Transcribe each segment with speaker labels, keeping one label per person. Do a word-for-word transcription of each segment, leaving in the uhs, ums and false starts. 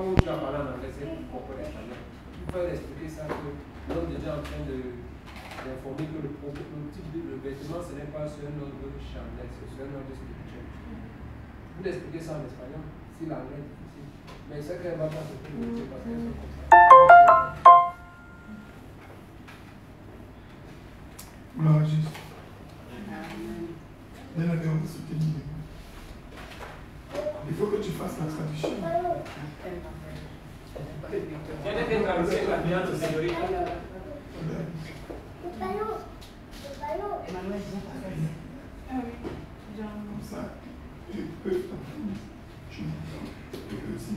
Speaker 1: où tu as parlé en anglais, c'est pourquoi l'espagnol. Il faut expliquer ça que l'homme est déjà en train d'informer que le, le type de le vêtement, ce n'est pas sur un ordre charnel, c'est sur un ordre spirituel. Vous expliquez ça en espagnol, si l'anglais est difficile. Mais c'est qu'elle va pas se faire parce qu'elle sont comme ça.
Speaker 2: Gloire à Jésus. Bien avec on se tenir. Il faut que tu fasses la traduction.
Speaker 1: Tiene que traducir la piano, señorita.
Speaker 2: Comme ça, tu peux t'apprendre. Tu peux aussi.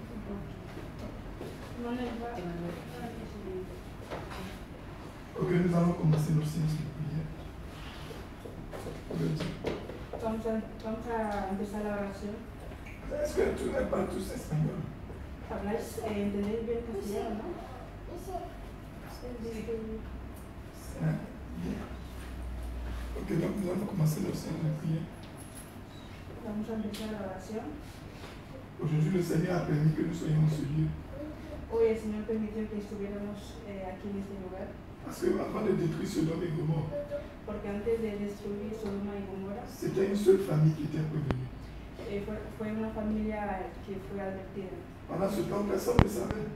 Speaker 2: Ok, nous allons commencer nos séances de prière.
Speaker 3: Vamos a, vamos a empezar la oración.
Speaker 2: Est-ce que tu n'es pas tous espagnol?
Speaker 3: ¿Habláis, eh, entendéis bien castellano, no?
Speaker 2: Ah, bien. Ok, donc nous allons commencer nos séances de prière.
Speaker 3: Vamos a empezar la oración.
Speaker 2: Aujourd'hui, le Seigneur a permis que nous soyons en ce lieu.
Speaker 3: Hoy el Señor permitió que estuviéramos eh, aquí en este lugar.
Speaker 2: Parce qu'avant de détruire Sodome et Gomorrhe,
Speaker 3: Porque antes de destruir Sodoma y Gomorra,
Speaker 2: c'était une seule famille qui était prévenue.
Speaker 3: eh, fue, fue una familia que fue advertida.
Speaker 2: Pendant ce temps, personne ne savait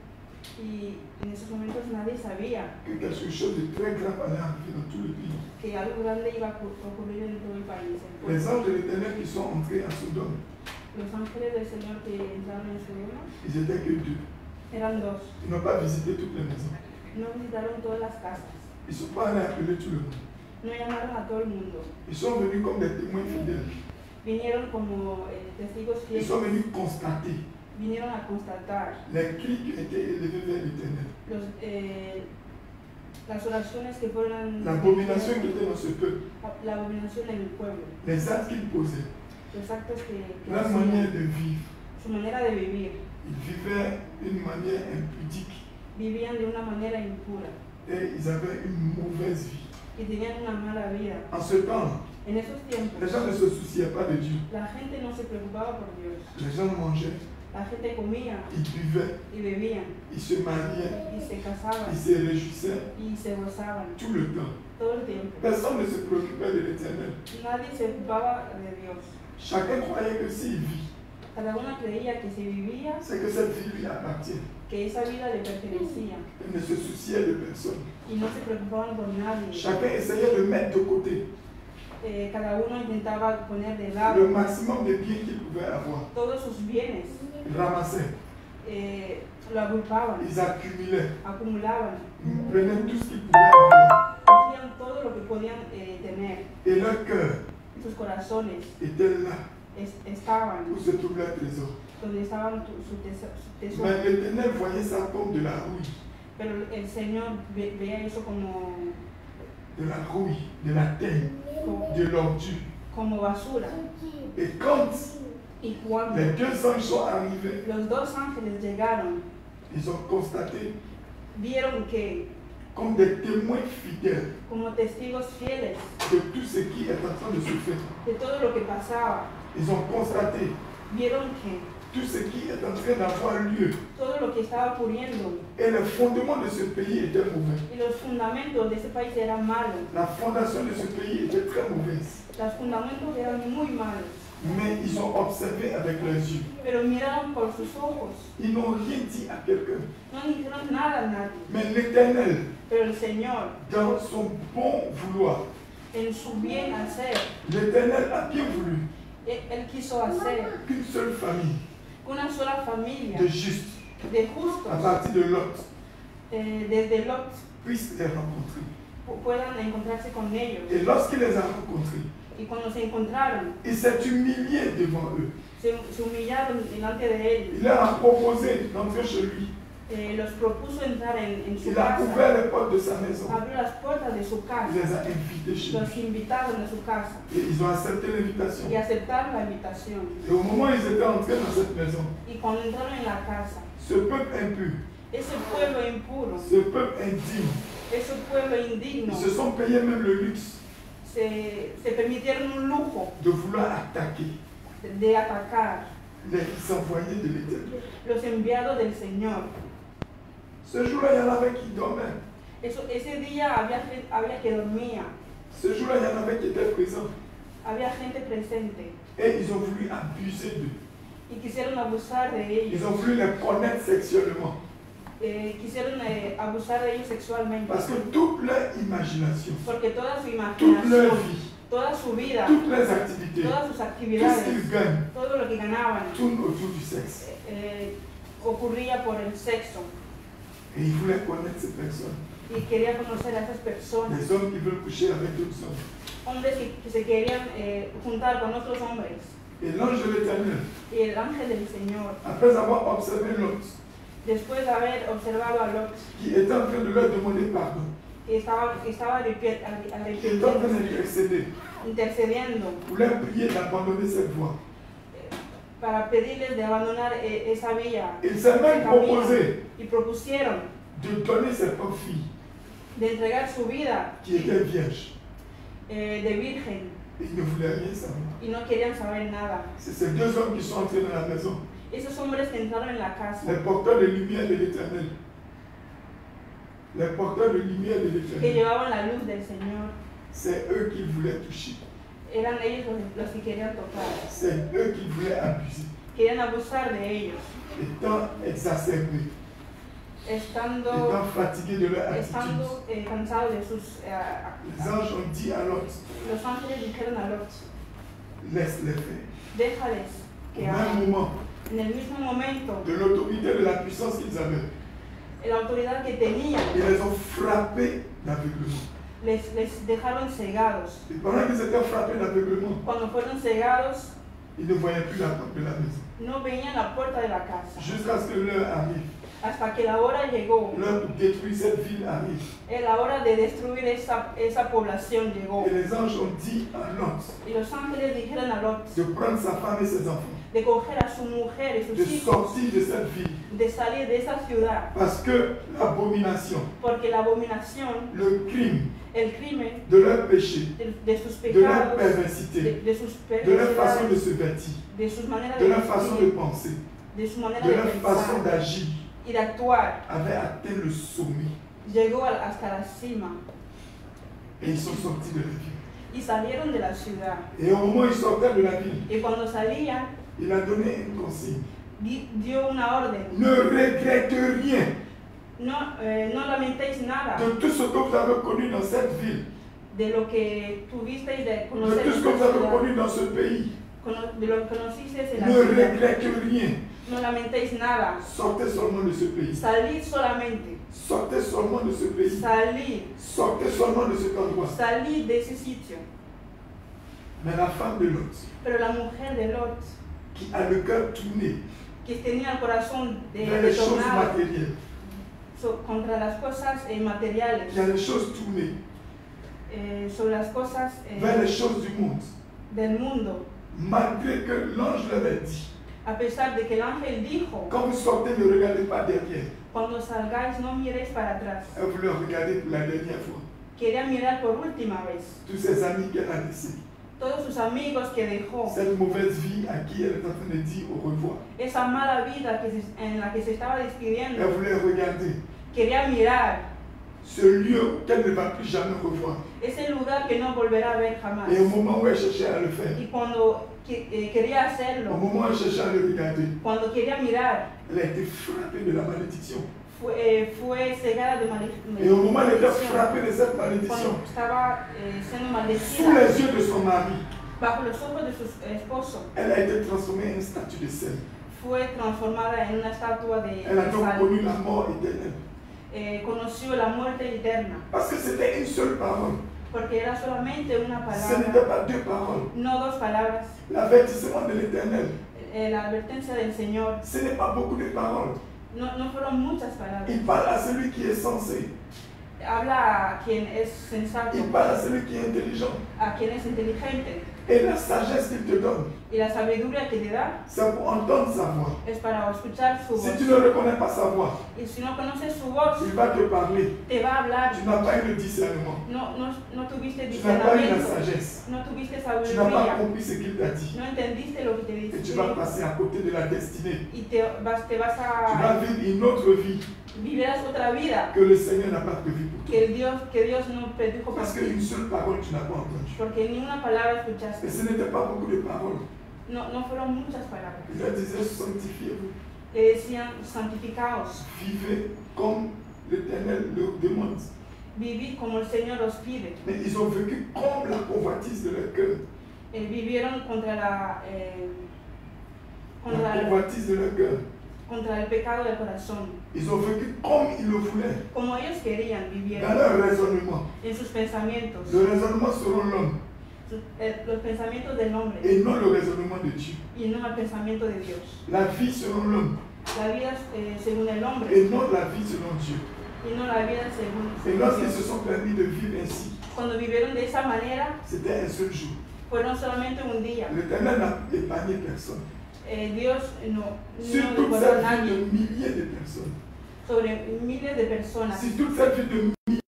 Speaker 3: Y en esos momentos nadie sabía
Speaker 2: que quelque chose de très grave allait arriver dans tout le pays.
Speaker 3: que algo grande iba a ocurrir en todo el país.
Speaker 2: Les anges de l'Éternel qui sont entrés à Sodome,
Speaker 3: Los ángeles del Señor que entraron en Sodoma
Speaker 2: ils étaient que deux.
Speaker 3: eran dos.
Speaker 2: Ils n'ont pas visité toutes les maisons.
Speaker 3: No visitaron todas las casas.
Speaker 2: Ils ne sont pas allés appeler tout le monde.
Speaker 3: No llamaron a todo el mundo.
Speaker 2: Ils sont venus comme des témoins fidèles.
Speaker 3: Vinieron como eh, testigos
Speaker 2: Ils
Speaker 3: fieles.
Speaker 2: sont venus constater
Speaker 3: Vinieron a constatar
Speaker 2: les cris qui étaient élevés vers l'Éternel.
Speaker 3: los, eh, las oraciones que fueron
Speaker 2: L'abomination qui était dans ce peuple,
Speaker 3: la abominación en el pueblo,
Speaker 2: les actes qu'ils posaient,
Speaker 3: los actos que, que
Speaker 2: leur
Speaker 3: hacían,
Speaker 2: manière de vivre.
Speaker 3: su manera de vivir.
Speaker 2: Ils vivaient d'une manière impudique
Speaker 3: Vivían de una manera impura
Speaker 2: et ils avaient une mauvaise vie.
Speaker 3: y tenían una mala vida.
Speaker 2: En ce temps,
Speaker 3: En esos tiempos,
Speaker 2: les gens ne se souciaient pas de Dieu.
Speaker 3: la gente no se preocupaba por Dios.
Speaker 2: Les gens mangeaient,
Speaker 3: La gente comía
Speaker 2: ils buvaient,
Speaker 3: y bebían
Speaker 2: ils se mariaient,
Speaker 3: y se casaban
Speaker 2: ils se réjouissaient
Speaker 3: y se gozaban
Speaker 2: tout le temps.
Speaker 3: todo el tiempo.
Speaker 2: Personne ne se préoccupait de l'Éternel.
Speaker 3: Nadie se ocupaba de Dios.
Speaker 2: Chacun croyait que s'il vit,
Speaker 3: Cada uno creía que si vivía,
Speaker 2: c'est que cette vie lui appartient.
Speaker 3: que esa vida le pertenecía
Speaker 2: Il ne se souciait de personne.
Speaker 3: y no se preocupaban por nadie.
Speaker 2: Chacun essayait de mettre de côté
Speaker 3: Eh, cada uno intentaba poner de
Speaker 2: le
Speaker 3: lado
Speaker 2: maximum de biens qu'il pouvait avoir.
Speaker 3: todos sus bienes,
Speaker 2: Ils ramassaient,
Speaker 3: eh, lo agrupaban,
Speaker 2: ils accumulaient,
Speaker 3: acumulaban,
Speaker 2: ils prenaient tout ce qu'ils pouvaient avoir.
Speaker 3: hacían todo lo que podían eh, tener.
Speaker 2: Et leur cœur
Speaker 3: Sus corazones
Speaker 2: était là
Speaker 3: es- estaban
Speaker 2: où se trouve leur trésor.
Speaker 3: donde estaban tu- su teso- su tesoro.
Speaker 2: Mais l'Éternel voyait ça comme de la rouille,
Speaker 3: Pero el Señor ve- veía eso como,
Speaker 2: de la rouille, de la terre,
Speaker 3: como,
Speaker 2: de l'ordure.
Speaker 3: como basura.
Speaker 2: Et quand
Speaker 3: Y cuando
Speaker 2: les deux anges sont arrivés,
Speaker 3: los dos ángeles llegaron,
Speaker 2: ils ont constaté
Speaker 3: vieron que
Speaker 2: comme des témoins fidèles
Speaker 3: como testigos fieles
Speaker 2: de tout ce qui est en train de se faire.
Speaker 3: de todo lo que pasaba,
Speaker 2: Ils ont constaté
Speaker 3: vieron que
Speaker 2: tout ce qui est en train d'avoir lieu.
Speaker 3: todo lo que estaba ocurriendo
Speaker 2: Et le fondement de ce pays était mauvais.
Speaker 3: y los fundamentos de ese país eran malos.
Speaker 2: La fondation de ce pays était très mauvaise.
Speaker 3: Los fundamentos eran muy malos,
Speaker 2: Mais ils ont observé avec leurs yeux.
Speaker 3: pero miraron por sus ojos,
Speaker 2: Ils n'ont rien dit à quelqu'un.
Speaker 3: no dijeron nada a nadie.
Speaker 2: Mais l'Éternel,
Speaker 3: Pero el Señor,
Speaker 2: dans son bon vouloir,
Speaker 3: en su bien hacer,
Speaker 2: l'Éternel a bien voulu
Speaker 3: Él, él quiso hacer
Speaker 2: qu'une seule famille
Speaker 3: una sola familia
Speaker 2: de justes,
Speaker 3: de
Speaker 2: à
Speaker 3: justos,
Speaker 2: partir de Lot,
Speaker 3: eh, desde Lot,
Speaker 2: puisse les rencontrer.
Speaker 3: pu- puedan encontrarse con ellos.
Speaker 2: Et lorsqu'il les a rencontrés,
Speaker 3: Y cuando se encontraron,
Speaker 2: il s'est humilié devant eux.
Speaker 3: se, se humillaron delante de ellos.
Speaker 2: Il leur a proposé d'entrer chez lui.
Speaker 3: Eh, los propuso entrar en, en su
Speaker 2: Il a
Speaker 3: casa,
Speaker 2: ouvert les portes de sa maison.
Speaker 3: abrió las puertas de su
Speaker 2: Il
Speaker 3: casa,
Speaker 2: les a invités chez
Speaker 3: los
Speaker 2: lui.
Speaker 3: invitaron a su casa
Speaker 2: Et ils ont accepté l'invitation.
Speaker 3: y aceptaron la invitación.
Speaker 2: Et au moment où ils étaient entrés dans cette maison,
Speaker 3: Y cuando entraron en la casa,
Speaker 2: ce peuple impur,
Speaker 3: ese pueblo impuro,
Speaker 2: ce peuple indigne,
Speaker 3: ese pueblo indigno,
Speaker 2: ils se sont payés même le luxe
Speaker 3: se, se permitieron un lujo
Speaker 2: de vouloir attaquer
Speaker 3: de, de atacar
Speaker 2: les envoyés de l'Éternel.
Speaker 3: los enviados del Señor.
Speaker 2: Ce jour-là, il y en avait qui dormaient.
Speaker 3: Eso, ese día había, gen- había que dormía,
Speaker 2: Ce jour-là, il y en avait qui étaient présents.
Speaker 3: había gente presente
Speaker 2: Et ils ont voulu abuser d'eux.
Speaker 3: y quisieron abusar de ellos,
Speaker 2: Ils ont voulu les connaître sexuellement.
Speaker 3: eh, quisieron eh, abusar de ellos sexualmente,
Speaker 2: Parce que toute leur imagination,
Speaker 3: porque toda su
Speaker 2: toute leur
Speaker 3: imaginación,
Speaker 2: vie,
Speaker 3: toda su vida,
Speaker 2: toutes leurs activités,
Speaker 3: todas sus
Speaker 2: tout ce
Speaker 3: actividades,
Speaker 2: qu'ils gagnent,
Speaker 3: todo lo que ganaban,
Speaker 2: tourne autour du sexe.
Speaker 3: eh, ocurría por el sexo.
Speaker 2: Et ils voulaient connaître ces personnes.
Speaker 3: Y quería conocer a esas personas,
Speaker 2: Les hommes qui veulent coucher avec d'autres hommes.
Speaker 3: hombres que, que se querían eh, juntar con otros hombres.
Speaker 2: Et l'ange de l'Éternel,
Speaker 3: Y el ángel del Señor,
Speaker 2: après avoir observé Lot,
Speaker 3: después de haber observado a Lot,
Speaker 2: qui était en train de leur demander pardon,
Speaker 3: que estaba, que estaba arrepi- arri-
Speaker 2: qui était en train
Speaker 3: arrepintiéndose,
Speaker 2: d'intercéder,
Speaker 3: intercediendo,
Speaker 2: pour leur prier d'abandonner cette voie.
Speaker 3: eh, para pedirles de abandonar eh, esa vía,
Speaker 2: Il s'est
Speaker 3: ese
Speaker 2: même
Speaker 3: camino,
Speaker 2: proposé
Speaker 3: y propusieron
Speaker 2: de donner ses propres filles,
Speaker 3: de entregar su vida
Speaker 2: qui étaient vierges.
Speaker 3: eh, de virgen,
Speaker 2: Et ils ne voulaient rien savoir.
Speaker 3: y no querían saber nada.
Speaker 2: C'est ces deux hommes qui sont entrés dans la maison,
Speaker 3: Esos hombres que entraron en la casa,
Speaker 2: les porteurs de lumière de l'Éternel. Les porteurs de lumière de
Speaker 3: que
Speaker 2: l'Éternel.
Speaker 3: llevaban la luz del Señor,
Speaker 2: C'est eux qu'ils voulaient toucher.
Speaker 3: eran ellos los, los que querían tocar,
Speaker 2: C'est eux qu'ils voulaient abuser.
Speaker 3: querían abusar de ellos,
Speaker 2: Étant exacerbés,
Speaker 3: estando,
Speaker 2: étant fatigués de leur attitude.
Speaker 3: estando eh, cansados de sus... eh, a-
Speaker 2: Les anges ont dit à Lot,
Speaker 3: los ángeles dijeron a Lot,
Speaker 2: laisse-les faire.
Speaker 3: déjales
Speaker 2: Au
Speaker 3: que
Speaker 2: même
Speaker 3: hagan.
Speaker 2: moment,
Speaker 3: En el mismo momento,
Speaker 2: de l'autorité, de la puissance qu'ils avaient,
Speaker 3: la autoridad que tenían,
Speaker 2: ils les ont frappés d'aveuglement.
Speaker 3: les, les dejaron cegados.
Speaker 2: Et pendant qu'ils étaient frappés d'aveuglement,
Speaker 3: Cuando fueron cegados,
Speaker 2: ils ne voyaient plus la porte de la maison.
Speaker 3: no veían la puerta de la casa.
Speaker 2: Jusqu'à ce que l'heure arrive.
Speaker 3: Hasta que la hora llegó,
Speaker 2: L'heure pour détruire cette ville arrive.
Speaker 3: eh, la hora de destruir esa, esa población llegó.
Speaker 2: Et les anges ont dit à Lot
Speaker 3: Y los ángeles dijeron a Lot
Speaker 2: de prendre sa femme et ses enfants,
Speaker 3: de coger a su mujer y
Speaker 2: de
Speaker 3: sus hijos,
Speaker 2: sortir de cette ville.
Speaker 3: de salir de esa ciudad,
Speaker 2: Parce que l'abomination,
Speaker 3: porque la abominación,
Speaker 2: le crime
Speaker 3: el crimen
Speaker 2: de leur péché,
Speaker 3: de, de sus
Speaker 2: de leur
Speaker 3: pecados, de,
Speaker 2: perversité,
Speaker 3: de sus
Speaker 2: de leur façon de
Speaker 3: perversidades,
Speaker 2: se vêtir,
Speaker 3: de sus maneras
Speaker 2: de
Speaker 3: de
Speaker 2: leur façon de
Speaker 3: vestir,
Speaker 2: penser,
Speaker 3: de su manera
Speaker 2: de
Speaker 3: de
Speaker 2: leur façon
Speaker 3: pensar
Speaker 2: d'agir,
Speaker 3: y de actuar,
Speaker 2: avait atteint le sommet.
Speaker 3: llegó a- hasta la cima
Speaker 2: Et ils sont sortis de la ville.
Speaker 3: y salieron de la ciudad.
Speaker 2: Et au moment où ils sortaient de la ville,
Speaker 3: Y cuando salían,
Speaker 2: il a donné une consigne.
Speaker 3: di- dio una orden.
Speaker 2: Ne regrette rien
Speaker 3: No, eh, no lamentéis nada
Speaker 2: de tout ce que vous avez connu dans cette ville,
Speaker 3: de lo que tuvisteis de
Speaker 2: de
Speaker 3: conocer
Speaker 2: tout ce que
Speaker 3: esta
Speaker 2: vous avez
Speaker 3: ciudad,
Speaker 2: connu dans ce pays.
Speaker 3: cono- de lo que conocisteis en la
Speaker 2: Ne
Speaker 3: ciudad.
Speaker 2: regrette rien.
Speaker 3: No lamentéis nada.
Speaker 2: Sortez seulement de ce pays.
Speaker 3: Salid solamente.
Speaker 2: Sortez seulement de ce pays.
Speaker 3: Salid.
Speaker 2: Sortez seulement de cet endroit.
Speaker 3: Salid de ese sitio.
Speaker 2: Mais la femme de Lot,
Speaker 3: Pero la mujer de Lot,
Speaker 2: qui a le cœur tourné
Speaker 3: que tenía el corazón de,
Speaker 2: vers les choses
Speaker 3: detonado
Speaker 2: matérielles,
Speaker 3: so- contra las cosas eh, materiales,
Speaker 2: qui a les choses tournées
Speaker 3: eh, sobre las cosas eh,
Speaker 2: vers les choses du monde,
Speaker 3: del mundo,
Speaker 2: malgré que l'ange l'avait dit,
Speaker 3: a pesar de que el ángel dijo,
Speaker 2: quand vous sortez, ne regardez pas derrière.
Speaker 3: cuando salgáis no miréis para atrás.
Speaker 2: Elle voulait regarder pour la dernière fois.
Speaker 3: Quería mirar por última vez.
Speaker 2: Tous ses amis qu'elle a laissés,
Speaker 3: Todos sus amigos que dejó,
Speaker 2: cette mauvaise vie à qui elle est en train de dire au revoir.
Speaker 3: esa mala vida que se- en la que se estaba despidiendo,
Speaker 2: Elle voulait regarder
Speaker 3: quería mirar
Speaker 2: ce lieu qu'elle ne va plus jamais revoir.
Speaker 3: ese lugar que no volverá a ver jamás.
Speaker 2: Et au moment où elle cherchait à le faire,
Speaker 3: Y cuando que- eh, quería
Speaker 2: au
Speaker 3: hacerlo,
Speaker 2: moment où elle cherchait à le regarder,
Speaker 3: cuando quería mirar,
Speaker 2: elle a été frappée de la malédiction.
Speaker 3: fue, eh, fue cegada de male-
Speaker 2: Et au moment où elle était
Speaker 3: maldición.
Speaker 2: frappée de cette malédiction,
Speaker 3: Cuando estaba eh, siendo
Speaker 2: sous
Speaker 3: maldecida
Speaker 2: les yeux de son mari,
Speaker 3: bajo los ojos de su esposo,
Speaker 2: elle a été transformée en une statue de sel.
Speaker 3: fue transformada en una estatua de,
Speaker 2: Elle a
Speaker 3: de
Speaker 2: donc
Speaker 3: sal.
Speaker 2: connu la mort éternelle.
Speaker 3: Eh, conoció la muerte eterna,
Speaker 2: Parce que c'était une seule parole.
Speaker 3: porque era solamente una
Speaker 2: Ce n'était
Speaker 3: palabra,
Speaker 2: pas deux paroles.
Speaker 3: no dos palabras.
Speaker 2: L'avertissement de l'éternel,
Speaker 3: Eh, la advertencia del Señor,
Speaker 2: ce n'est pas beaucoup de paroles.
Speaker 3: no, no fueron muchas palabras.
Speaker 2: Il parle à celui qui est sensé.
Speaker 3: Habla a quien es sensato,
Speaker 2: Il parle à celui qui est intelligent.
Speaker 3: a quien es inteligente.
Speaker 2: Et la sagesse qu'il te donne,
Speaker 3: Y la sabiduría que te da
Speaker 2: c'est pour entendre sa voix.
Speaker 3: es para escuchar su
Speaker 2: Si
Speaker 3: voz.
Speaker 2: tu ne reconnais pas sa voix,
Speaker 3: Y si no conoces su voz,
Speaker 2: il va te parler.
Speaker 3: te va a hablar.
Speaker 2: Tu n'as pas eu le discernement.
Speaker 3: No, no, no tuviste
Speaker 2: Tu n'as pas eu la
Speaker 3: discernimiento,
Speaker 2: sagesse.
Speaker 3: no tuviste
Speaker 2: Tu n'as pas
Speaker 3: sabiduría,
Speaker 2: compris ce qu'il t'a dit.
Speaker 3: no entendiste lo que te
Speaker 2: Et tu
Speaker 3: dice.
Speaker 2: vas passer à côté de la destinée.
Speaker 3: Y te vas, te vas
Speaker 2: Tu vas
Speaker 3: a
Speaker 2: vivre une autre vie
Speaker 3: vivirás otra vida
Speaker 2: que le Seigneur n'a pas prévue pour toi.
Speaker 3: que el Dios, que Dios no predijo por
Speaker 2: Parce
Speaker 3: ti.
Speaker 2: qu'une seule parole, tu n'as pas entendue.
Speaker 3: Porque ni una palabra
Speaker 2: Et
Speaker 3: escuchaste.
Speaker 2: ce n'était pas beaucoup de paroles.
Speaker 3: No, no fueron muchas palabras.
Speaker 2: Il leur disait, sanctifiez-vous.
Speaker 3: Le decían, santificaos,
Speaker 2: Vivez comme l'Éternel le demande.
Speaker 3: vivid como el Señor os pide.
Speaker 2: Mais ils ont vécu comme la convoitise de leur cœur.
Speaker 3: Eh, vivieron contra la, eh,
Speaker 2: La
Speaker 3: contra, el,
Speaker 2: convoitise de leur cœur.
Speaker 3: contra el pecado del corazón.
Speaker 2: Ils ont vécu comme ils le voulaient.
Speaker 3: Como ellos querían,
Speaker 2: Dans
Speaker 3: vivieron
Speaker 2: leur raisonnement.
Speaker 3: en sus pensamientos.
Speaker 2: Le raisonnement selon l'homme
Speaker 3: Sus- eh, los pensamientos del hombre
Speaker 2: et non le raisonnement de Dieu.
Speaker 3: y no el pensamiento de Dios.
Speaker 2: La vie selon l'homme
Speaker 3: La vida eh, según el hombre
Speaker 2: et non la vie selon Dieu.
Speaker 3: y no la vida según,
Speaker 2: Et
Speaker 3: según
Speaker 2: lorsqu'ils se
Speaker 3: Dios.
Speaker 2: sont permis de vivre ainsi,
Speaker 3: Cuando vivieron de esa manera,
Speaker 2: c'était un seul jour.
Speaker 3: fueron solamente un día.
Speaker 2: L'Éternel n'a épargné personne.
Speaker 3: Eh, Dios no,
Speaker 2: Sur
Speaker 3: no
Speaker 2: toute
Speaker 3: recordó a
Speaker 2: cette vie
Speaker 3: nadie,
Speaker 2: de milliers de personnes,
Speaker 3: sobre miles de personas.
Speaker 2: si toute cette vie de milliers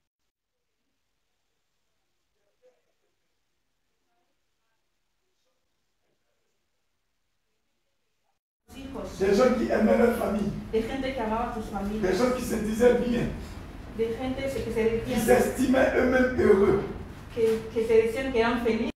Speaker 3: Hijos,
Speaker 2: des gens qui aimaient leur famille,
Speaker 3: de gente que amaba a sus
Speaker 2: des
Speaker 3: familias,
Speaker 2: gens qui se disaient bien,
Speaker 3: de gente que se
Speaker 2: qui
Speaker 3: decían,
Speaker 2: s'estimaient eux-mêmes heureux,
Speaker 3: que, que se decían que eran felices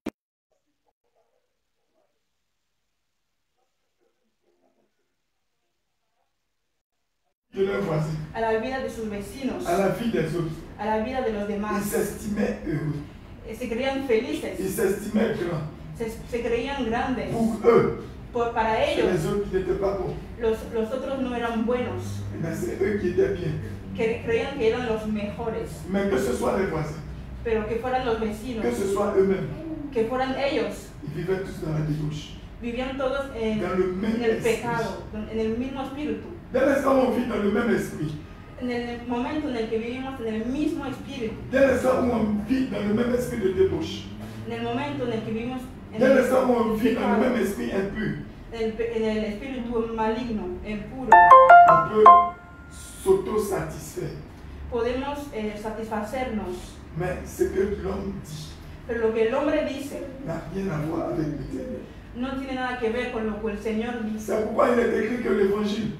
Speaker 2: de leurs voisins,
Speaker 3: a la vida de sus vecinos,
Speaker 2: à la vie des autres.
Speaker 3: a la vida de los
Speaker 2: Ils
Speaker 3: demás.
Speaker 2: s'estimaient heureux,
Speaker 3: Eh, Se creían
Speaker 2: ils
Speaker 3: felices,
Speaker 2: s'estimaient grands.
Speaker 3: se, se creían grandes.
Speaker 2: Pour eux,
Speaker 3: Por, para
Speaker 2: c'est
Speaker 3: ellos,
Speaker 2: les autres qui n'étaient pas bons.
Speaker 3: los, los otros no eran buenos,
Speaker 2: Mais c'est eux qui étaient bien.
Speaker 3: que creían que eran los mejores,
Speaker 2: Mais que ce soit les voisins,
Speaker 3: pero que fueran los vecinos,
Speaker 2: que ce soit eux-mêmes,
Speaker 3: que fueran ellos.
Speaker 2: ils vivaient tous dans la débauche.
Speaker 3: Vivían todos en,
Speaker 2: Dans le même
Speaker 3: en el
Speaker 2: esprit.
Speaker 3: pecado, en el mismo espíritu.
Speaker 2: Dès l'instant où on vit dans le même esprit,
Speaker 3: En el momento en el que vivimos en el mismo espíritu,
Speaker 2: dès l'instant où on vit dans le même esprit de débauche,
Speaker 3: en el momento en el que vivimos en
Speaker 2: dès
Speaker 3: el,
Speaker 2: l'instant où on vit dans le
Speaker 3: pecado,
Speaker 2: même esprit impur,
Speaker 3: en el, pe- en el espíritu maligno, impuro,
Speaker 2: on peut s'auto-satisfaire.
Speaker 3: podemos eh, satisfacernos.
Speaker 2: Mais ce que l'homme dit
Speaker 3: Pero lo que el hombre dice
Speaker 2: n'a rien à voir avec l'Éternel.
Speaker 3: no tiene nada que ver con lo que el Señor dice.
Speaker 2: C'est pourquoi il est écrit que l'évangile,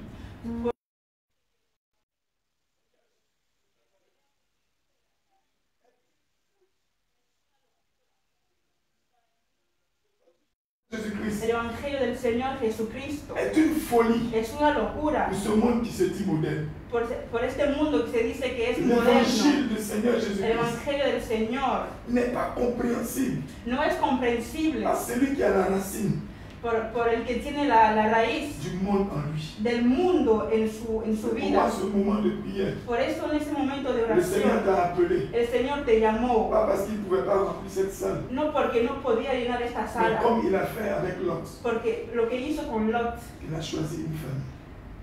Speaker 2: Jésus-Christ,
Speaker 3: El Evangelio del Señor Jesucristo
Speaker 2: est une folie
Speaker 3: es una locura
Speaker 2: pour ce monde qui se dit moderne.
Speaker 3: por, por este mundo que se dice que es moderno.
Speaker 2: L'évangile du Seigneur
Speaker 3: El
Speaker 2: Jésus-Christ
Speaker 3: Evangelio del Señor
Speaker 2: n'est pas compréhensible
Speaker 3: no es comprensible
Speaker 2: par celui qui a la racine
Speaker 3: por, por el que tiene la, la raíz
Speaker 2: du monde en lui.
Speaker 3: del mundo en su, en su
Speaker 2: C'est
Speaker 3: vida.
Speaker 2: pourquoi ce moment de prière,
Speaker 3: Por eso en ese momento de
Speaker 2: le Seigneur
Speaker 3: oración,
Speaker 2: t'a appelé,
Speaker 3: el Señor te llamó,
Speaker 2: pas parce qu'il ne pouvait pas remplir cette salle,
Speaker 3: no porque no podía llenar esta
Speaker 2: mais
Speaker 3: sala,
Speaker 2: comme il a fait avec Lot,
Speaker 3: porque lo que hizo con Lot,
Speaker 2: il a choisi une famille.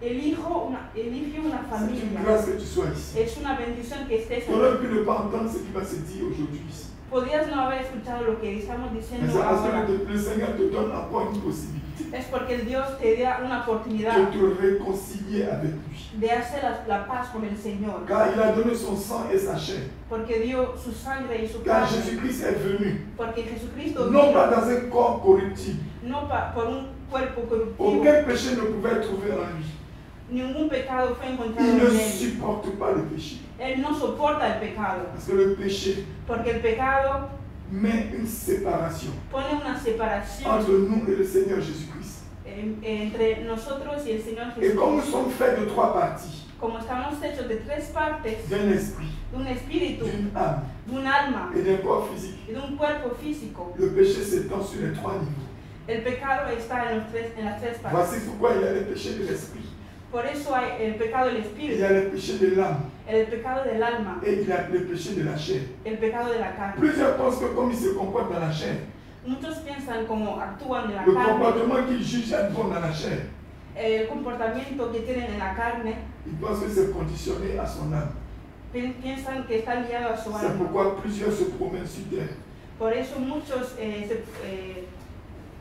Speaker 3: elijo una, eligió una
Speaker 2: C'est une
Speaker 3: familia.
Speaker 2: grâce que tu sois ici.
Speaker 3: Es una bendición que estés
Speaker 2: Tu
Speaker 3: en.
Speaker 2: aurais pu ne pas entendre ce qui va se dire aujourd'hui ici.
Speaker 3: Podías no haber escuchado lo que estamos
Speaker 2: Mais
Speaker 3: diciendo
Speaker 2: c'est parce
Speaker 3: ahora.
Speaker 2: que le, le Seigneur te donne encore une possibilité
Speaker 3: Es porque el Dios te da una oportunidad
Speaker 2: de te réconcilier avec lui.
Speaker 3: de hacer la, la paz con el Señor.
Speaker 2: Car il a donné son sang et sa chair.
Speaker 3: Porque dio su sangre y su
Speaker 2: Car
Speaker 3: carne.
Speaker 2: Jésus-Christ est venu,
Speaker 3: Porque Jesucristo
Speaker 2: non
Speaker 3: vino,
Speaker 2: pas dans un corps corruptible.
Speaker 3: no pa- por un cuerpo corruptivo.
Speaker 2: Aucun péché ne pouvait trouver en lui.
Speaker 3: Ningún pecado fue encontrado
Speaker 2: Il ne
Speaker 3: en él.
Speaker 2: supporte pas le péché.
Speaker 3: Él no soporta el pecado.
Speaker 2: Parce que le péché
Speaker 3: Porque el pecado
Speaker 2: met une séparation
Speaker 3: pone una separación
Speaker 2: entre nous et le Seigneur Jésus-Christ.
Speaker 3: eh, entre nosotros y el Señor
Speaker 2: Et comme nous
Speaker 3: Jesús.
Speaker 2: sommes faits de trois parties,
Speaker 3: Como estamos hechos de tres partes,
Speaker 2: d'un esprit,
Speaker 3: de un espíritu,
Speaker 2: d'une âme
Speaker 3: de un alma
Speaker 2: et d'un corps physique,
Speaker 3: y de un cuerpo físico,
Speaker 2: le péché s'étend sur les trois niveaux.
Speaker 3: el pecado está en, los tres, en las tres partes.
Speaker 2: Voici pourquoi il y a le péché de l'esprit,
Speaker 3: Por eso hay el pecado del
Speaker 2: il y
Speaker 3: espíritu,
Speaker 2: a le péché de l'âme
Speaker 3: el pecado del alma,
Speaker 2: et il y a le péché de la chair.
Speaker 3: el pecado de la carne.
Speaker 2: Plusieurs pensent que comme ils se comportent dans la chair,
Speaker 3: Muchos piensan como actúan de la
Speaker 2: le
Speaker 3: carne,
Speaker 2: comportement qu'ils jugent être bon dans la chair,
Speaker 3: el comportamiento que tienen en la carne,
Speaker 2: ils pensent que c'est conditionné à son âme.
Speaker 3: pi- piensan que está liado a su
Speaker 2: C'est
Speaker 3: alma.
Speaker 2: pourquoi plusieurs se promènent sur terre.
Speaker 3: Por eso muchos eh, se, eh,